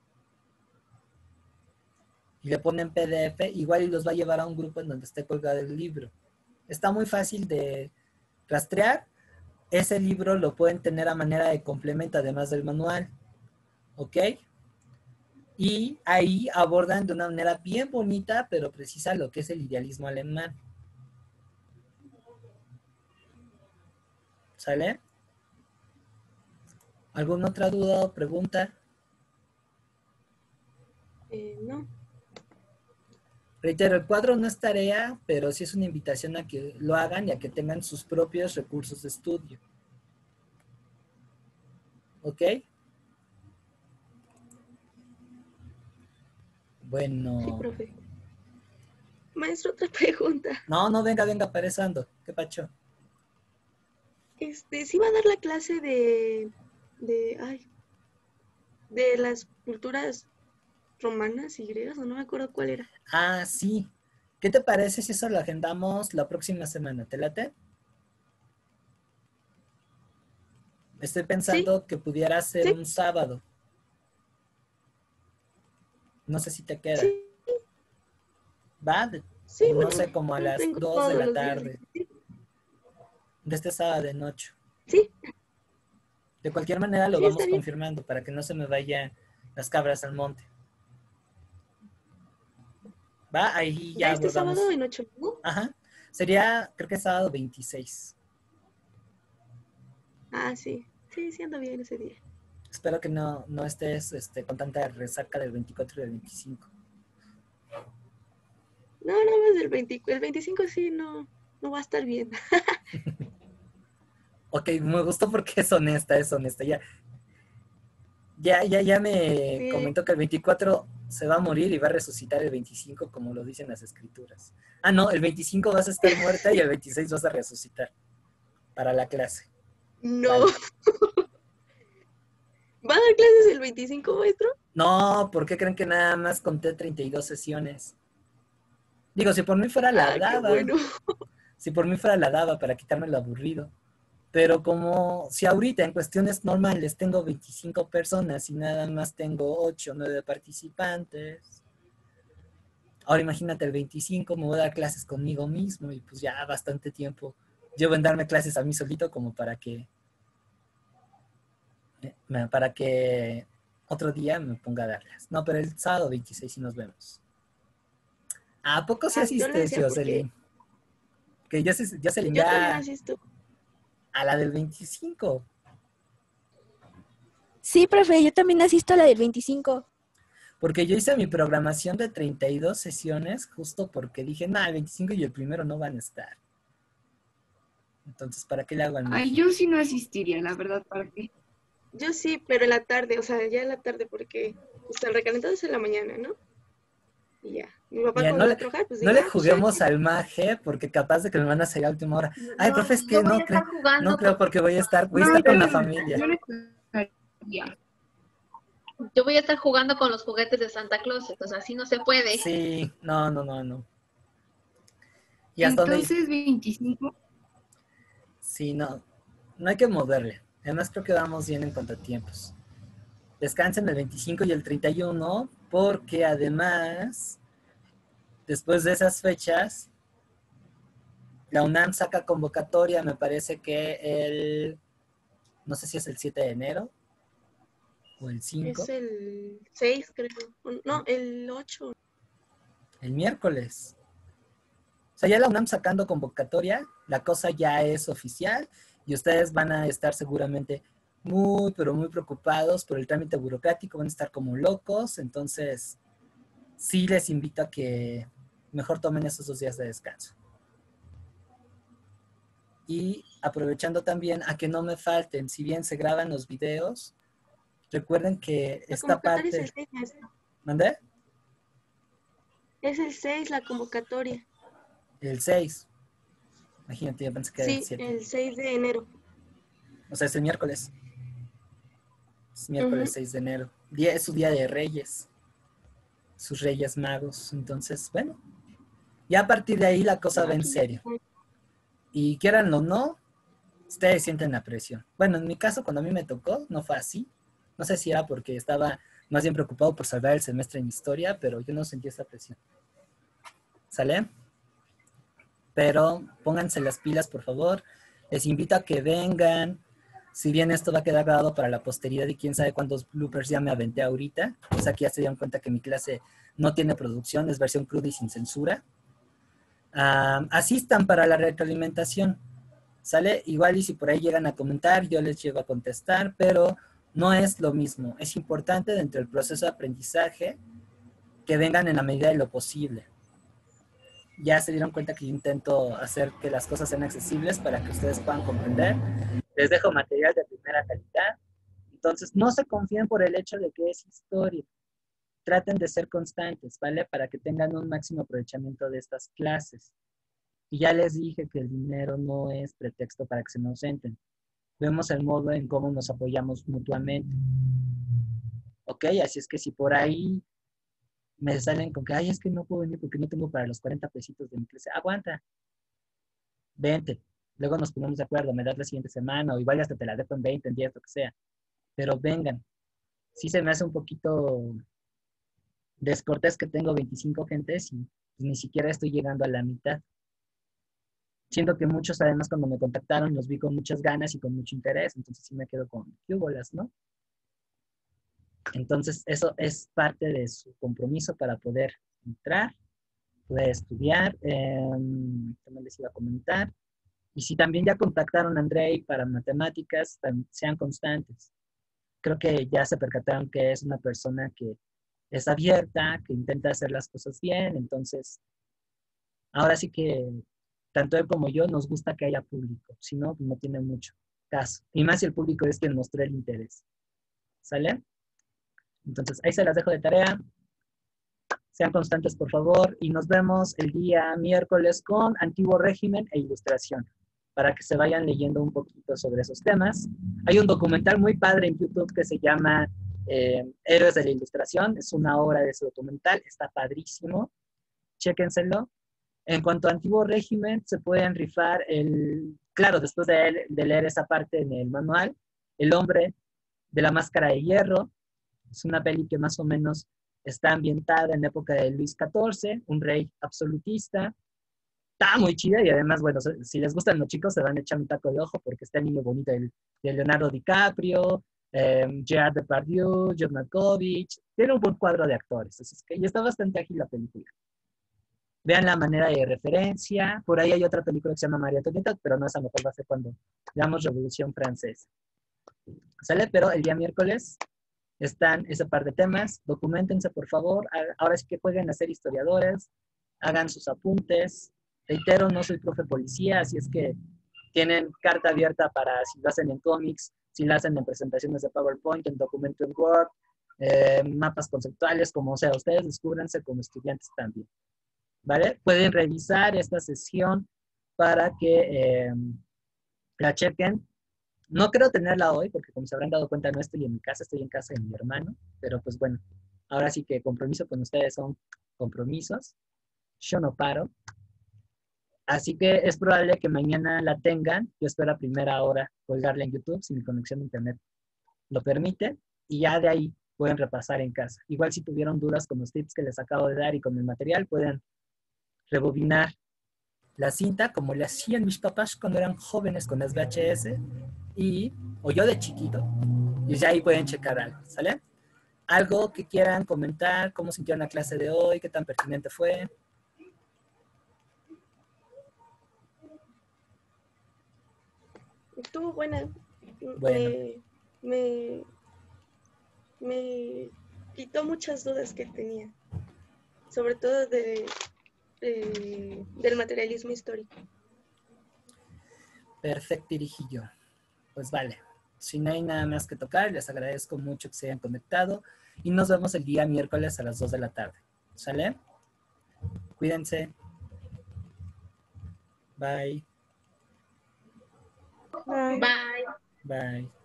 Speaker 1: y le ponen PDF, igual y los va a llevar a un grupo en donde esté colgado el libro. Está muy fácil de rastrear. Ese libro lo pueden tener a manera de complemento, además del manual. ¿Ok? Y ahí abordan de una manera bien bonita, pero precisa, lo que es el idealismo alemán. ¿Sale? ¿Alguna otra duda o pregunta?
Speaker 3: No.
Speaker 1: Reitero, el cuadro no es tarea, pero sí es una invitación a que lo hagan y a que tengan sus propios recursos de estudio. ¿Ok? Bueno.
Speaker 3: Sí, profe. Maestro, otra pregunta.
Speaker 1: No, venga, para eso ando. ¿Qué pacho?
Speaker 3: ¿Sí va a dar la clase de las culturas romanas y griegas, o no me acuerdo cuál era?
Speaker 1: Sí. ¿Qué te parece si eso lo agendamos la próxima semana? ¿Te late? Estoy pensando que pudiera ser un sábado. No sé si te queda.
Speaker 3: Sí.
Speaker 1: ¿Va?
Speaker 3: Sí,
Speaker 1: no sé, como a las 2 de la tarde.
Speaker 3: Sí.
Speaker 1: De este sábado de noche.
Speaker 3: Sí.
Speaker 1: De cualquier manera lo vamos confirmando para que no se me vayan las cabras al monte. ¿Va? Ahí ya
Speaker 3: este
Speaker 1: abordamos.
Speaker 3: Sábado en 8, ¿no?
Speaker 1: Ajá. Sería, creo que sábado 26.
Speaker 3: Sí. Sí, ando bien ese día.
Speaker 1: Espero que no estés con tanta resaca del 24 y del 25.
Speaker 3: No, nada más el 25 sí no va a estar bien.
Speaker 1: Ok, me gustó porque es honesta. Ya me comentó que el 24 se va a morir y va a resucitar el 25 como lo dicen las escrituras. Ah, no, el 25 vas a estar muerta y el 26 vas a resucitar para la clase.
Speaker 6: No.
Speaker 1: Vale.
Speaker 6: ¿Va a dar clases el 25, maestro?
Speaker 1: No, ¿por qué creen que nada más conté 32 sesiones? Digo, si por mí fuera la
Speaker 6: Qué
Speaker 1: daba.
Speaker 6: bueno.
Speaker 1: Si por mí fuera la daba para quitarme lo aburrido. Pero como si ahorita en cuestiones normales tengo 25 personas y nada más tengo 8 o 9 participantes. Ahora imagínate el 25, me voy a dar clases conmigo mismo y pues ya bastante tiempo llevo en darme clases a mí solito como para que otro día me ponga a darlas. No, pero el sábado 26 sí nos vemos. ¿A poco sí
Speaker 6: Yo le
Speaker 1: asistes,
Speaker 6: decía porque
Speaker 1: Jocelyn? Que Jocelyn
Speaker 6: yo también
Speaker 1: ya
Speaker 6: asisto.
Speaker 1: a la del 25.
Speaker 7: Sí, profe, yo también asisto a la del 25.
Speaker 1: Porque yo hice mi programación de 32 sesiones justo porque dije, no, el 25 y el primero no van a estar. Entonces, ¿para qué le hago al
Speaker 2: Ay,
Speaker 1: magia?
Speaker 2: yo sí no asistiría, la verdad, ¿para qué?
Speaker 6: Yo sí, pero en la tarde, o sea, ya en la tarde porque el recalentado es en la mañana, ¿no? Y ya. Mi papá
Speaker 1: Mira,
Speaker 6: cuando va a trabajar, pues
Speaker 1: no
Speaker 6: digo,
Speaker 1: le juguemos al maje porque capaz de que me van a salir a última hora. Ay, profe, es que
Speaker 4: yo voy
Speaker 1: no
Speaker 4: a estar
Speaker 1: creo,
Speaker 4: jugando
Speaker 1: no creo porque voy a estar con la familia.
Speaker 2: Yo no estaría.
Speaker 4: yo voy a estar jugando con los juguetes de Santa Claus, entonces así no se puede.
Speaker 1: Sí, no. ¿Y hasta dónde?
Speaker 2: Entonces, 25.
Speaker 1: Sí, no hay que moverle. Además creo que vamos bien en cuanto a tiempos. Descansen el 25 y el 31 porque además, después de esas fechas, la UNAM saca convocatoria, me parece que no sé si es el 7 de enero o el 5,
Speaker 6: es el 6, creo. No, el 8.
Speaker 1: el miércoles. O sea, ya la UNAM sacando convocatoria, la cosa ya es oficial y ustedes van a estar seguramente muy, pero muy preocupados por el trámite burocrático, van a estar como locos, entonces sí les invito a que mejor tomen esos 2 días de descanso. Y aprovechando también a que no me falten, si bien se graban los videos, recuerden que
Speaker 6: La
Speaker 1: esta
Speaker 6: convocatoria
Speaker 1: parte...
Speaker 6: es el 6, maestro.
Speaker 1: ¿Mandé?
Speaker 6: Es el 6 la convocatoria.
Speaker 1: El 6. Imagínate, yo pensé que era el
Speaker 6: Sí,
Speaker 1: 7.
Speaker 6: el 6 de enero.
Speaker 1: O sea, es el miércoles. Es miércoles 6 de enero. Es su día de Reyes. Sus Reyes Magos. Entonces, bueno. Ya a partir de ahí la cosa va en serio. Y quieran o no, ustedes sienten la presión. Bueno, en mi caso, cuando a mí me tocó, no fue así. No sé si era porque estaba más bien preocupado por salvar el semestre en historia, pero yo no sentí esa presión. ¿Sale? Pero pónganse las pilas, por favor. Les invito a que vengan. Si bien esto va a quedar grabado para la posteridad y quién sabe cuántos bloopers ya me aventé ahorita, pues aquí ya se dieron cuenta que mi clase no tiene producción, es versión cruda y sin censura. Asistan para la retroalimentación, ¿sale? Igual y si por ahí llegan a comentar, yo les llego a contestar, pero no es lo mismo. Es importante dentro del proceso de aprendizaje que vengan en la medida de lo posible. Ya se dieron cuenta que yo intento hacer que las cosas sean accesibles para que ustedes puedan comprender. Les dejo material de primera calidad. Entonces, no se confíen por el hecho de que es historia. Traten de ser constantes, ¿vale? Para que tengan un máximo aprovechamiento de estas clases. Y ya les dije que el dinero no es pretexto para que se nos ausenten. Vemos el modo en cómo nos apoyamos mutuamente. ¿Ok? Así es que si por ahí me salen con que, ay, es que no puedo venir porque no tengo para los 40 pesitos de mi clase. Aguanta. Vente. Luego nos ponemos de acuerdo, me das la siguiente semana o igual hasta te la dejo en 20, en 10, lo que sea. Pero vengan. Sí se me hace un poquito descortés que tengo 25 gentes y pues, ni siquiera estoy llegando a la mitad. Siento que muchos además cuando me contactaron los vi con muchas ganas y con mucho interés, entonces sí me quedo con qué bolas, ¿no? Entonces eso es parte de su compromiso para poder entrar, poder estudiar. También les iba a comentar. Y si también ya contactaron a Andrei para matemáticas, sean constantes. Creo que ya se percataron que es una persona que es abierta, que intenta hacer las cosas bien, entonces ahora sí que tanto él como yo nos gusta que haya público, si no, no tiene mucho caso. Y más si el público es quien mostró el interés. ¿Sale? Entonces ahí se las dejo de tarea. Sean constantes, por favor, y nos vemos el día miércoles con Antiguo Régimen e Ilustración, para que se vayan leyendo un poquito sobre esos temas. Hay un documental muy padre en YouTube que se llama Héroes de la Ilustración, es una obra de ese documental, está padrísimo, chéquenselo. En cuanto a Antiguo Régimen, se pueden rifar claro, después de leer esa parte en el manual, El hombre de la máscara de hierro. Es una peli que más o menos está ambientada en la época de Luis XIV, un rey absolutista. Está muy chida y además, bueno, si les gustan los chicos, se van a echar un taco de ojo porque está el niño bonito de Leonardo DiCaprio, Gerard Depardieu, John Malkovich. Tiene un buen cuadro de actores, así que y está bastante ágil la película. Vean la manera de referencia. Por ahí hay otra película que se llama María Antonieta, pero no, esa mejor va a ser cuando veamos Revolución Francesa. ¿Sale? Pero el día miércoles están ese par de temas. Documentense, por favor. Ahora sí que jueguen a ser historiadores. Hagan sus apuntes. Reitero, no soy profe policía, así es que tienen carta abierta para si lo hacen en cómics, si lo hacen en presentaciones de PowerPoint, en documento en Word, mapas conceptuales, como sea. Ustedes descúbranse como estudiantes también. ¿Vale? Pueden revisar esta sesión para que la chequen. No creo tenerla hoy, porque como se habrán dado cuenta, no estoy en mi casa, estoy en casa de mi hermano, pero pues bueno, ahora sí que compromiso con ustedes son compromisos. Yo no paro. Así que es probable que mañana la tengan. Yo espero a primera hora colgarla en YouTube, si mi conexión a internet lo permite, y ya de ahí pueden repasar en casa. Igual si tuvieron dudas con los tips que les acabo de dar y con el material, pueden rebobinar la cinta como le hacían mis papás cuando eran jóvenes con las VHS o yo de chiquito, y ya ahí pueden checar algo, ¿sale? Algo que quieran comentar, cómo sintieron la clase de hoy, qué tan pertinente fue.
Speaker 3: Estuvo buena.
Speaker 1: Bueno.
Speaker 3: Me quitó muchas dudas que tenía, sobre todo del materialismo histórico.
Speaker 1: Perfecto, Irijillo. Pues vale. Si no hay nada más que tocar, les agradezco mucho que se hayan conectado y nos vemos el día miércoles a las 2 de la tarde. ¿Sale? Cuídense. Bye.
Speaker 3: Bye.
Speaker 4: Bye.
Speaker 1: Bye.